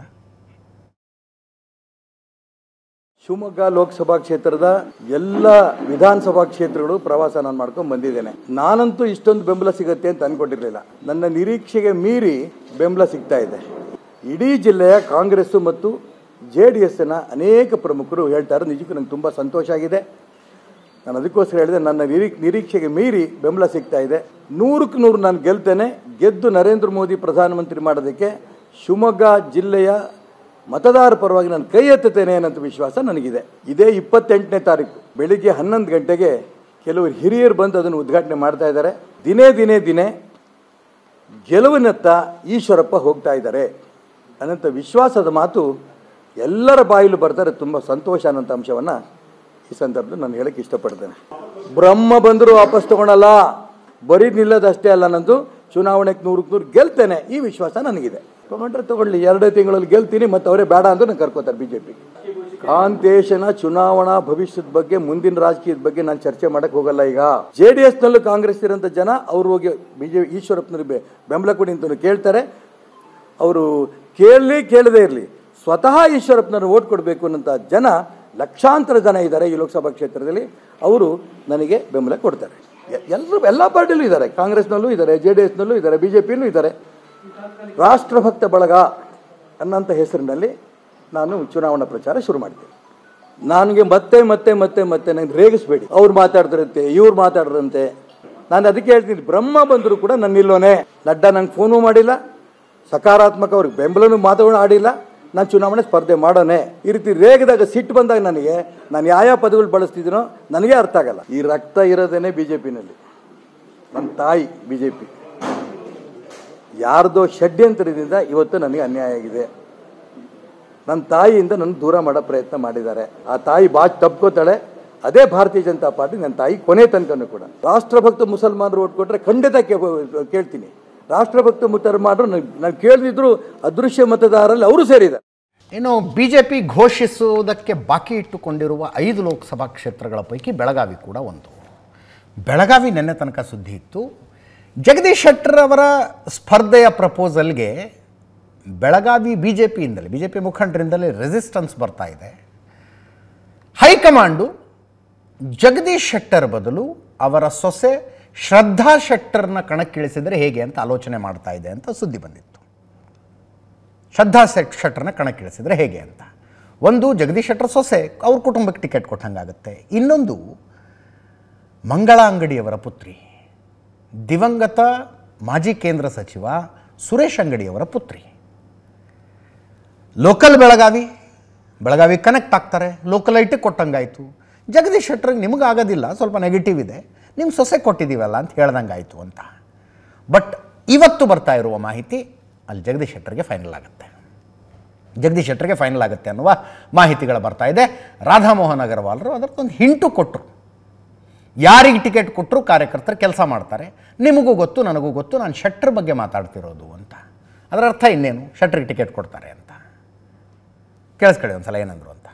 ಶಿವಮೊಗ್ಗ ಲೋಕಸಭಾ ಕ್ಷೇತ್ರದ ಎಲ್ಲ ವಿಧಾನಸಭಾ ಕ್ಷೇತ್ರಗಳು ಪ್ರವಾಸ ನಾನು ಮಾಡ್ಕೊಂಡು ಬಂದಿದ್ದೇನೆ. ನಾನಂತೂ ಇಷ್ಟೊಂದು ಬೆಂಬಲ ಸಿಗುತ್ತೆ ಅಂತ ಅನ್ಕೊಂಡಿರಲಿಲ್ಲ. ನನ್ನ ನಿರೀಕ್ಷೆಗೆ ಮೀರಿ ಬೆಂಬಲ ಸಿಗ್ತಾ ಇದೆ. ಇಡೀ ಜಿಲ್ಲೆಯ ಕಾಂಗ್ರೆಸ್ ಮತ್ತು JDSನ ಅನೇಕ ಪ್ರಮುಖರು ಹೇಳ್ತಾರೆ. ನಿಜಕ್ಕೂ ನಂಗೆ ತುಂಬ ಸಂತೋಷ ಆಗಿದೆ. ನಾನು ಅದಕ್ಕೋಸ್ಕರ ಹೇಳಿದೆ, ನನ್ನ ನಿರೀಕ್ಷೆಗೆ ಮೀರಿ ಬೆಂಬಲ ಸಿಗ್ತಾ ಇದೆ. 100ಕ್ಕೆ 100 ನಾನು ಗೆಲ್ತೇನೆ. ಗೆದ್ದು ನರೇಂದ್ರ ಮೋದಿ ಪ್ರಧಾನಮಂತ್ರಿ ಮಾಡೋದಕ್ಕೆ ಶಿವಮೊಗ್ಗ ಜಿಲ್ಲೆಯ ಮತದಾರ ಪರವಾಗಿ ನಾನು ಕೈ ಎತ್ತುತ್ತೇನೆ ಅನ್ನೋ ವಿಶ್ವಾಸ ನನಗಿದೆ. ಇದೇ 28ನೇ ತಾರೀಕು ಬೆಳಿಗ್ಗೆ 11 ಗಂಟೆಗೆ ಕೆಲವರು ಹಿರಿಯರು ಬಂದು ಅದನ್ನು ಉದ್ಘಾಟನೆ ಮಾಡ್ತಾ ಇದ್ದಾರೆ. ದಿನೇ ಗೆಲುವಿನತ್ತ ಈಶ್ವರಪ್ಪ ಹೋಗ್ತಾ ಇದ್ದಾರೆ ಅನ್ನೋಂಥ ವಿಶ್ವಾಸದ ಮಾತು ಎಲ್ಲರ ಬಾಯಿಲು ಬರ್ತಾರೆ. ತುಂಬ ಸಂತೋಷ ಅನ್ನೋಂಥ ಅಂಶವನ್ನು ಈ ಸಂದರ್ಭದಲ್ಲಿ ನಾನು ಹೇಳಕ್ಕೆ ಇಷ್ಟಪಡ್ತೇನೆ. ಬ್ರಹ್ಮ ಬಂದರೂ ವಾಪಸ್ ತಗೊಳ್ಳಲ್ಲ, ಬರೀ ನಿಲ್ಲದಷ್ಟೇ ಅಲ್ಲ, ನಂದು ಚುನಾವಣೆಗೆ 100ಕ್ಕೆ 100 ಗೆಲ್ತೇನೆ ಈ ವಿಶ್ವಾಸ ನನಗಿದೆ. ತಗೊಂಡ್ರೆ ತಗೊಳ್ಳಿ, 2 ತಿಂಗಳಲ್ಲಿ ಗೆಲ್ತೀನಿ, ಮತ್ತು ಅವರೇ ಬೇಡ ಅಂತ ನಾನು ಕರ್ಕೋತಾರೆ BJP. ಕಾಂತೇಶನ ಚುನಾವಣಾ ಭವಿಷ್ಯದ ಬಗ್ಗೆ, ಮುಂದಿನ ರಾಜಕೀಯದ ಬಗ್ಗೆ ನಾನು ಚರ್ಚೆ ಮಾಡಕ್ಕೆ ಹೋಗಲ್ಲ. ಈಗ JDSನಲ್ಲೂ ಕಾಂಗ್ರೆಸ್ ಇರೋಂಥ ಜನ ಅವರು ಹೋಗಿ ಈಶ್ವರಪ್ಪನವ್ರಿಗೆ ಬೆಂಬಲ ಕೊಡಿ ಅಂತ ಕೇಳ್ತಾರೆ. ಅವರು ಕೇಳದೇ ಇರಲಿ, ಸ್ವತಃ ಈಶ್ವರಪ್ಪನವ್ರು ಓಟ್ ಕೊಡಬೇಕು ಅನ್ನೋಂಥ ಜನ ಲಕ್ಷಾಂತರ ಜನ ಇದ್ದಾರೆ ಈ ಲೋಕಸಭಾ ಕ್ಷೇತ್ರದಲ್ಲಿ. ಅವರು ನನಗೆ ಬೆಂಬಲ ಕೊಡ್ತಾರೆ. ಎಲ್ಲ ಪಾರ್ಟಿಯಲ್ಲೂ ಇದ್ದಾರೆ, ಕಾಂಗ್ರೆಸ್ನಲ್ಲೂ ಇದ್ದಾರೆ, JDSನಲ್ಲೂ ಇದ್ದಾರೆ, BJPಯಲ್ಲೂ ಇದ್ದಾರೆ. ರಾಷ್ಟ್ರಭಕ್ತ ಬಳಗ ಅನ್ನೋಂಥ ಹೆಸರಿನಲ್ಲಿ ನಾನು ಚುನಾವಣಾ ಪ್ರಚಾರ ಶುರು ಮಾಡ್ತೇನೆ. ನನಗೆ ಮತ್ತೆ ನನಗೆ ರೇಗಿಸ್ಬೇಡಿ, ಅವ್ರು ಮಾತಾಡ್ತಾರಂತೆ, ಇವ್ರು ಮಾತಾಡ್ರಂತೆ. ನಾನು ಅದಕ್ಕೆ ಹೇಳ್ತೀನಿ, ಬ್ರಹ್ಮ ಬಂದರೂ ಕೂಡ ನನ್ನ ನಿಲ್ಲೋನೆ. ನಡ್ಡಾ ನಂಗೆ ಫೋನು ಮಾಡಿಲ್ಲ, ಸಕಾರಾತ್ಮಕ ಅವ್ರಿಗೆ ಬೆಂಬಲನೂ ಆಡಿಲ್ಲ. ನಾನು ಚುನಾವಣೆ ಸ್ಪರ್ಧೆ ಮಾಡೋನೆ. ಈ ರೀತಿ ರೇಗದಾಗ ಸಿಟ್ಟು ಬಂದಾಗ ನನಗೆ ನಾನು ಯಾವ ಪದಗಳು ಬಳಸ್ತಿದ್ದೀನೋ ನನಗೆ ಅರ್ಥ ಆಗಲ್ಲ. ಈ ರಕ್ತ ಇರೋದೇನೆ BJPನಲ್ಲಿ. ನನ್ನ ತಾಯಿ BJP, ಯಾರ್ದೋ ಷಡ್ಯಂತ್ರದಿಂದ ಇವತ್ತು ನನಗೆ ಅನ್ಯಾಯ ಆಗಿದೆ. ನನ್ನ ತಾಯಿಯಿಂದ ನನ್ನ ದೂರ ಮಾಡೋ ಪ್ರಯತ್ನ ಮಾಡಿದ್ದಾರೆ. ಆ ತಾಯಿ ತಪ್ಕೋತಾಳೆ. ಅದೇ ಭಾರತೀಯ ಜನತಾ ಪಾರ್ಟಿ ನನ್ನ ತಾಯಿ ಕೊನೆ ತನಕನೂ ಕೂಡ. ರಾಷ್ಟ್ರಭಕ್ತ ಮುಸಲ್ಮಾನರು ಓಟ್ ಕೊಟ್ಟರೆ ಖಂಡಿತ ಕೇಳ್ತೀನಿ. ರಾಷ್ಟ್ರಭಕ್ತ ಮುಸಲ್ಮಾನರು ನಾನು ಕೇಳಿದ್ರು ಅದೃಶ್ಯ ಮತದಾರರಲ್ಲಿ ಅವರು ಸೇರಿದ್ದಾರೆ. ಇನ್ನು BJP ಘೋಷಿಸುವುದಕ್ಕೆ ಬಾಕಿ ಇಟ್ಟುಕೊಂಡಿರುವ 5 ಲೋಕಸಭಾ ಕ್ಷೇತ್ರಗಳ ಪೈಕಿ ಬೆಳಗಾವಿ ಕೂಡ ಒಂದು. ಬೆಳಗಾವಿ ನಿನ್ನೆ ತನಕ ಸುದ್ದಿ ಇತ್ತು. ಜಗದೀಶ್ ಶೆಟ್ಟರ್ ಅವರ ಸ್ಪರ್ಧೆಯ ಪ್ರಪೋಸಲ್ಗೆ ಬೆಳಗಾವಿ BJP ಮುಖಂಡರಿಂದಲೇ ರೆಸಿಸ್ಟೆನ್ಸ್ ಬರ್ತಾ ಇದೆ. ಹೈಕಮಾಂಡು ಜಗದೀಶ್ ಶೆಟ್ಟರ್ ಬದಲು ಅವರ ಸೊಸೆ ಶ್ರದ್ಧಾ ಶೆಟ್ಟರ್ನ ಕಣಕ್ಕಿಳಿಸಿದರೆ ಹೇಗೆ ಅಂತ ಆಲೋಚನೆ ಮಾಡ್ತಾ ಇದೆ ಅಂತ ಸುದ್ದಿ ಬಂದಿತ್ತು. ಶ್ರದ್ಧಾ ಶೆಟ್ಟರ್ನ ಕಣಕ್ಕಿಳಿಸಿದರೆ ಹೇಗೆ ಅಂತ. ಒಂದು ಜಗದೀಶ್ ಶೆಟ್ಟರ್ ಸೊಸೆ, ಅವ್ರ ಕುಟುಂಬಕ್ಕೆ ಟಿಕೆಟ್ ಕೊಟ್ಟಂಗಾಗುತ್ತೆ. ಇನ್ನೊಂದು ಮಂಗಳಾ ಅಂಗಡಿಯವರ ಪುತ್ರಿ, ದಿವಂಗತ ಮಾಜಿ ಕೇಂದ್ರ ಸಚಿವ ಸುರೇಶ್ ಅಂಗಡಿಯವರ ಪುತ್ರಿ. ಲೋಕಲ್ ಬೆಳಗಾವಿ ಕನೆಕ್ಟ್ ಆಗ್ತಾರೆ, ಲೋಕಲೈಟಿಗೆ ಕೊಟ್ಟಂಗಾಯಿತು. ಜಗದೀಶ್ ಶೆಟ್ಟರ್ಗೆ ನಿಮಗಾಗೋದಿಲ್ಲ, ಸ್ವಲ್ಪ ನೆಗೆಟಿವ್ ಇದೆ, ನಿಮ್ಮ ಸೊಸೆ ಕೊಟ್ಟಿದ್ದೀವಲ್ಲ ಅಂತ ಹೇಳ್ದಂಗಾಯಿತು ಅಂತ. ಬಟ್ ಇವತ್ತು ಬರ್ತಾ ಇರುವ ಮಾಹಿತಿ ಅಲ್ಲಿ ಜಗದೀಶ್ ಶೆಟ್ಟರ್ಗೆ ಫೈನಲ್ ಆಗುತ್ತೆ ಅನ್ನುವ ಮಾಹಿತಿಗಳು ಬರ್ತಾ ಇದೆ. ರಾಧಾಮೋಹನ್ ಅಗರ್ವಾಲ್ರು ಅದರದ್ದೊಂದು ಹಿಂಟು ಕೊಟ್ಟರು. ಯಾರಿಗೆ ಟಿಕೆಟ್ ಕೊಟ್ಟರು ಕಾರ್ಯಕರ್ತರು ಕೆಲಸ ಮಾಡ್ತಾರೆ, ನಿಮಗೂ ಗೊತ್ತು ನನಗೂ ಗೊತ್ತು, ನಾನು ಶೆಟ್ಟರ್ ಬಗ್ಗೆ ಮಾತಾಡ್ತಿರೋದು ಅಂತ. ಅದರ ಅರ್ಥ ಇನ್ನೇನು, ಶೆಟ್ಟರ್ಗೆ ಟಿಕೆಟ್ ಕೊಡ್ತಾರೆ ಅಂತ. ಕೇಳಿಸ್ಕೊಳ್ಳಿ ಒಂದ್ಸಲ ಏನಂದ್ರು ಅಂತ.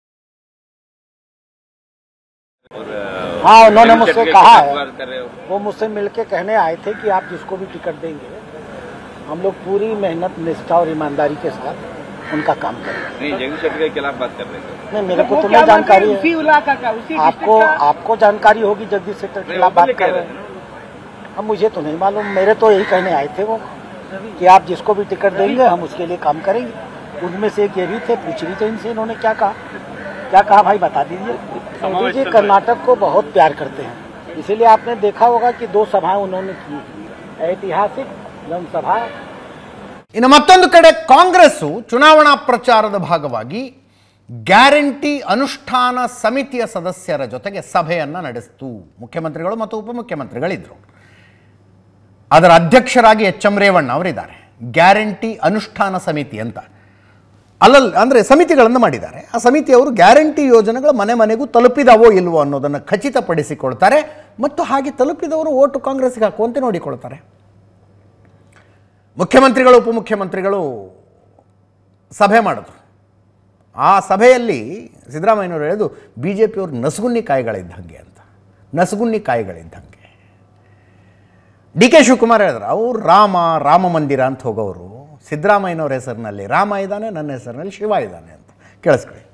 हाँ, उन्होंने मुझसे कहा है, वो मुझसे मिलके कहने आए थे कि आप जिसको भी टिकट देंगे हम लोग पूरी मेहनत, निष्ठा और ईमानदारी के साथ उनका काम करेंगे। नहीं, जगदीश शेट्टर के खिलाफ बात कर रहे थे। नहीं, मेरे को तो नहीं जानकारी है, आपको जानकारी होगी जगदीश शेट्टर के खिलाफ बात कर रहे हैं। अब मुझे तो नहीं मालूम, मेरे तो यही कहने आए थे वो कि आप जिसको भी टिकट देंगे हम उसके लिए काम करेंगे। उनमें से एक ये भी थे, पूछ रही थे इनसे, इन्होंने क्या कहा भाई बता दीजिए। मोदी जी कर्नाटक को बहुत प्यार करते हैं, इसीलिए आपने देखा होगा कि 2 सभाएं उन्होंने की, ऐतिहासिक जनसभा. ಇನ್ನು ಮತ್ತೊಂದು ಕಡೆ ಕಾಂಗ್ರೆಸ್ಸು ಚುನಾವಣಾ ಪ್ರಚಾರದ ಭಾಗವಾಗಿ ಗ್ಯಾರಂಟಿ ಅನುಷ್ಠಾನ ಸಮಿತಿಯ ಸದಸ್ಯರ ಜೊತೆಗೆ ಸಭೆಯನ್ನು ನಡೆಸಿತು. ಮುಖ್ಯಮಂತ್ರಿಗಳು ಮತ್ತು ಉಪಮುಖ್ಯಮಂತ್ರಿಗಳಿದ್ದರು. ಅದರ ಅಧ್ಯಕ್ಷರಾಗಿ ಎಚ್.ಎಂ. ರೇವಣ್ಣ ಅವರಿದ್ದಾರೆ. ಗ್ಯಾರಂಟಿ ಅನುಷ್ಠಾನ ಸಮಿತಿ ಅಂತ ಅಂದರೆ ಸಮಿತಿಗಳನ್ನು ಮಾಡಿದ್ದಾರೆ. ಆ ಸಮಿತಿಯವರು ಗ್ಯಾರಂಟಿ ಯೋಜನೆಗಳು ಮನೆ ಮನೆಗೂ ತಲುಪಿದವೋ ಇಲ್ವೋ ಅನ್ನೋದನ್ನು ಖಚಿತಪಡಿಸಿಕೊಳ್ತಾರೆ ಮತ್ತು ಹಾಗೆ ತಲುಪಿದವರು ಓಟು ಕಾಂಗ್ರೆಸ್ಗೆ ಹಾಕುವಂತೆ ನೋಡಿಕೊಳ್ತಾರೆ. ಮುಖ್ಯಮಂತ್ರಿಗಳು ಉಪಮುಖ್ಯಮಂತ್ರಿಗಳು ಸಭೆ ಮಾಡಿದ್ರು. ಆ ಸಭೆಯಲ್ಲಿ ಸಿದ್ದರಾಮಯ್ಯನವರು ಹೇಳೋದು BJPಯವರು ನಸುಗುನ್ನಿ ಕಾಯಿಗಳಿದ್ದಂಗೆ ಅಂತ. ನಸುಗುನ್ನಿ ಕಾಯಿಗಳಿದ್ದಂಗೆ. DK ಶಿವಕುಮಾರ್ ಹೇಳಿದ್ರು ಅವರು ರಾಮ ಮಂದಿರ ಅಂತ ಹೋಗೋರು, ಸಿದ್ದರಾಮಯ್ಯನವ್ರ ಹೆಸರಿನಲ್ಲಿ ರಾಮ ಇದ್ದಾನೆ, ನನ್ನ ಹೆಸರಿನಲ್ಲಿ ಶಿವ ಇದ್ದಾನೆ ಅಂತ. ಕೇಳಿಸ್ಕೊಳ್ಳಿ.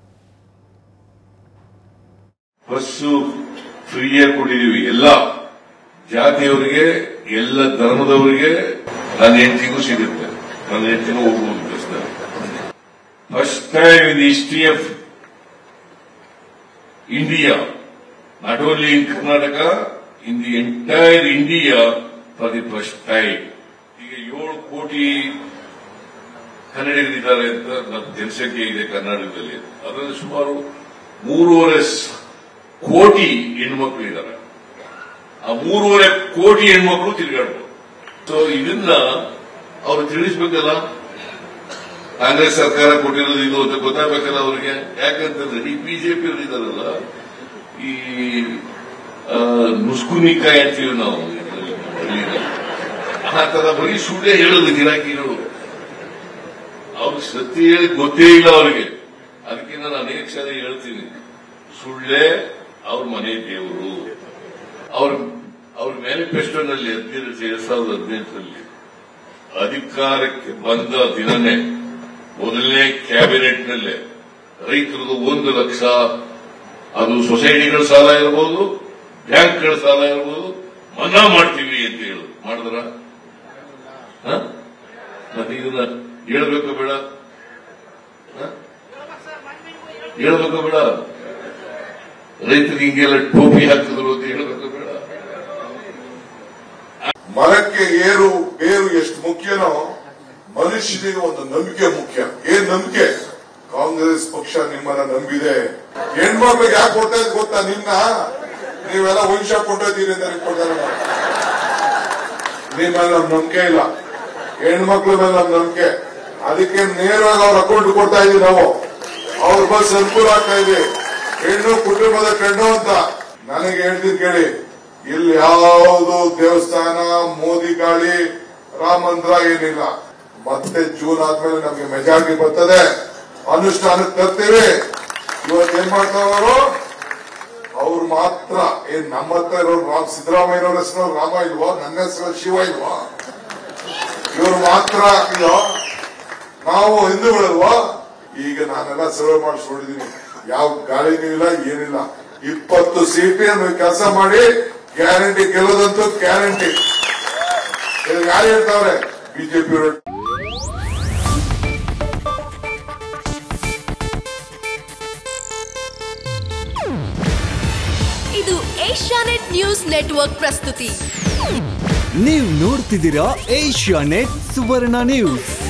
ಬಸ್ಸು ಫ್ರೀಯಾಗಿ ಕೊಟ್ಟಿದ್ದೀವಿ, ಎಲ್ಲ ಜಾತಿಯವರಿಗೆ, ಎಲ್ಲ ಧರ್ಮದವರಿಗೆ. ನನ್ನ ಹೆಂಡತಿಗೂ ಸಿಗುತ್ತೆ, ನನ್ನ ಹೆಂಡತಿನೂ ಹೋಗುವುದು ಬಸ್ನಲ್ಲಿ. First time in the history of India, not only in Karnataka, in the entire India for the first time. ಈಗ 7 ಕೋಟಿ ಕನ್ನಡಿಗರಿದ್ದಾರೆ ಅಂತ ನಮ್ಮ ಜನಸಂಖ್ಯೆ ಇದೆ ಕರ್ನಾಟಕದಲ್ಲಿ. ಅದರಲ್ಲಿ ಸುಮಾರು 3.5 ಕೋಟಿ ಹೆಣ್ಮಕ್ಳು ಇದ್ದಾರೆ. ಆ 3.5 ಕೋಟಿ ಹೆಣ್ಮಕ್ಳು ತಿರುಗಾಡ್ಬೋದು. ಸೊ ಇದನ್ನ ಅವರು ತಿಳಿಸ್ಬೇಕಲ್ಲ, ಕಾಂಗ್ರೆಸ್ ಸರ್ಕಾರ ಕೊಟ್ಟಿರೋದು ಇದು ಅಂತ ಗೊತ್ತಾಗಬೇಕಲ್ಲ ಅವ್ರಿಗೆ. ಯಾಕಂತಂದ್ರೆ ಈ BJP ಅವರು ಇದಾರಲ್ಲ, ಈ ನುಸ್ಕುನಿಕಾಯಿ ಅಂತೀವಿ ನಾವು, ಆ ತರ ಬರೀ ಸುಳ್ಳೆ ಹೇಳೋದು ಗಿರಾಕಿಗಳು. ಅವ್ರಿಗೆ ಸತ್ಯ ಹೇಳಿ ಗೊತ್ತೇ ಇಲ್ಲ ಅವ್ರಿಗೆ. ಅದಕ್ಕೆ ನಾನು ಅನೇಕ ಸಾರಿ ಹೇಳ್ತೀನಿ, ಸುಳ್ಳೆ ಅವ್ರ ಮನೆ ದೇವರು. ಅವ್ರ ಮ್ಯಾನಿಫೆಸ್ಟೋನಲ್ಲಿ 2018ರಲ್ಲಿ ಅಧಿಕಾರಕ್ಕೆ ಬಂದ ದಿನನೇ ಮೊದಲನೇ ಕ್ಯಾಬಿನೆಟ್ನಲ್ಲೇ ರೈತರದು 1 ಲಕ್ಷ, ಅದು ಸೊಸೈಟಿಗಳ ಸಾಲ ಇರಬಹುದು, ಬ್ಯಾಂಕ್ಗಳ ಸಾಲ ಇರಬಹುದು, ಮನ್ನಾ ಮಾಡ್ತೀವಿ ಅಂತ ಹೇಳುದು. ಮಾಡಿದ್ರ? ಮತ್ತೆ ಇದನ್ನ ಹೇಳ್ಬೇಕು ಬೇಡ? ಹೇಳ್ಬೇಕು ಬೇಡ? ರೈತರಿಗೆ ಹಿಂಗೆಲ್ಲ ಟೋಪಿ ಹಾಕಿದ್ರು ಅಂತ ಹೇಳ್ಬೇಕು ಬೇಡ? ಮರಕ್ಕೆ ಬೇರು ಎಷ್ಟು ಮುಖ್ಯನೋ ಮನುಷ್ಯನಿಗೆ ಒಂದು ನಂಬಿಕೆ ಮುಖ್ಯ. ಏನ್ ನಂಬಿಕೆ? ಕಾಂಗ್ರೆಸ್ ಪಕ್ಷ ನಿಮ್ಮನ್ನ ನಂಬಿದೆ. ಹೆಣ್ಮಕ್ಳಿಗೆ ಯಾಕೆ ಕೊಡ್ತಾ ಇದ್ ಗೊತ್ತಾ? ನೀವೆಲ್ಲ ವಂಶ ಕೊಂಡೋದ್ದೀರಿ ಅಂತ ಕೊಡ್ತಾರೆ. ನಿಮ್ಮ ಮೇಲೆ ನಮ್ ನಂಬಿಕೆ ಇಲ್ಲ, ಹೆಣ್ಮಕ್ಳ ಮೇಲೆ ನಮ್ ನಂಬಿಕೆ. ಅದಕ್ಕೆ ನೇರವಾಗಿ ಅವ್ರ ಅಕೌಂಟ್ ಕೊಡ್ತಾ ಇದೀವಿ ನಾವು. ಅವ್ರ ಬಸ್ ಅನುಕೂಲ ಆಗ್ತಾ ಇದೆ. ಹೆಣ್ಣು ಕುಟುಂಬದ ಕಣ್ಣು ಅಂತ ನನಗೆ ಹೇಳ್ತಿದ್ ಕೇಳಿ. ಇಲ್ಲಿ ಯಾವುದು ದೇವಸ್ಥಾನ, ಮೋದಿ ಗಾಳಿ, ರಾಮ ಮಂದಿರ ಏನಿಲ್ಲ. ಮತ್ತೆ ಜೂನ್ ಆದ್ಮೇಲೆ ನಮ್ಗೆ ಮೆಜಾರಿಟಿ ಬರ್ತದೆ, ಅನುಷ್ಠಾನಕ್ಕೆ ತರ್ತೀವಿ. ಇವತ್ತೇನ್ ಮಾಡ್ತಾವರು? ಅವ್ರು ಮಾತ್ರ ನಮ್ಮ ಹತ್ರ ಇರೋರು ಸಿದ್ದರಾಮಯ್ಯನವ್ರ ಹೆಸರು ರಾಮ ಇಲ್ವಾ, ನನ್ನ ಹೆಸರು ಶಿವ ಇಲ್ವಾ? ಇವ್ರು ಮಾತ್ರ ಇಲ್ವಾ? ನಾವು ಹಿಂದೂಗಳಲ್ವಾ? ಈಗ ನಾನೆಲ್ಲ ಸರ್ವೆ ಮಾಡಿಸ್ಕೊಂಡಿದ್ದೀನಿ. ಯಾವ ಗಾಳಿನೂ ಇಲ್ಲ, ಏನಿಲ್ಲ. 20 ಸೀಟ್ ಕೆಲಸ ಮಾಡಿ ಗ್ಯಾರಂಟಿ ಗೆಲ್ಲೋದಂತೂ ಗ್ಯಾರಂಟಿ. ಯಾರು ಹೇಳ್ತಾವ್ರೆ? BJP ಏಷ್ಯಾನೆಟ್ ನ್ಯೂಸ್ ನೆಟ್ವರ್ಕ್ ಪ್ರಸ್ತುತಿ. ನೀವು ನೋಡ್ತಿದ್ದೀರಾ ಏಷ್ಯಾನೆಟ್ ಸುವರ್ಣ ನ್ಯೂಸ್.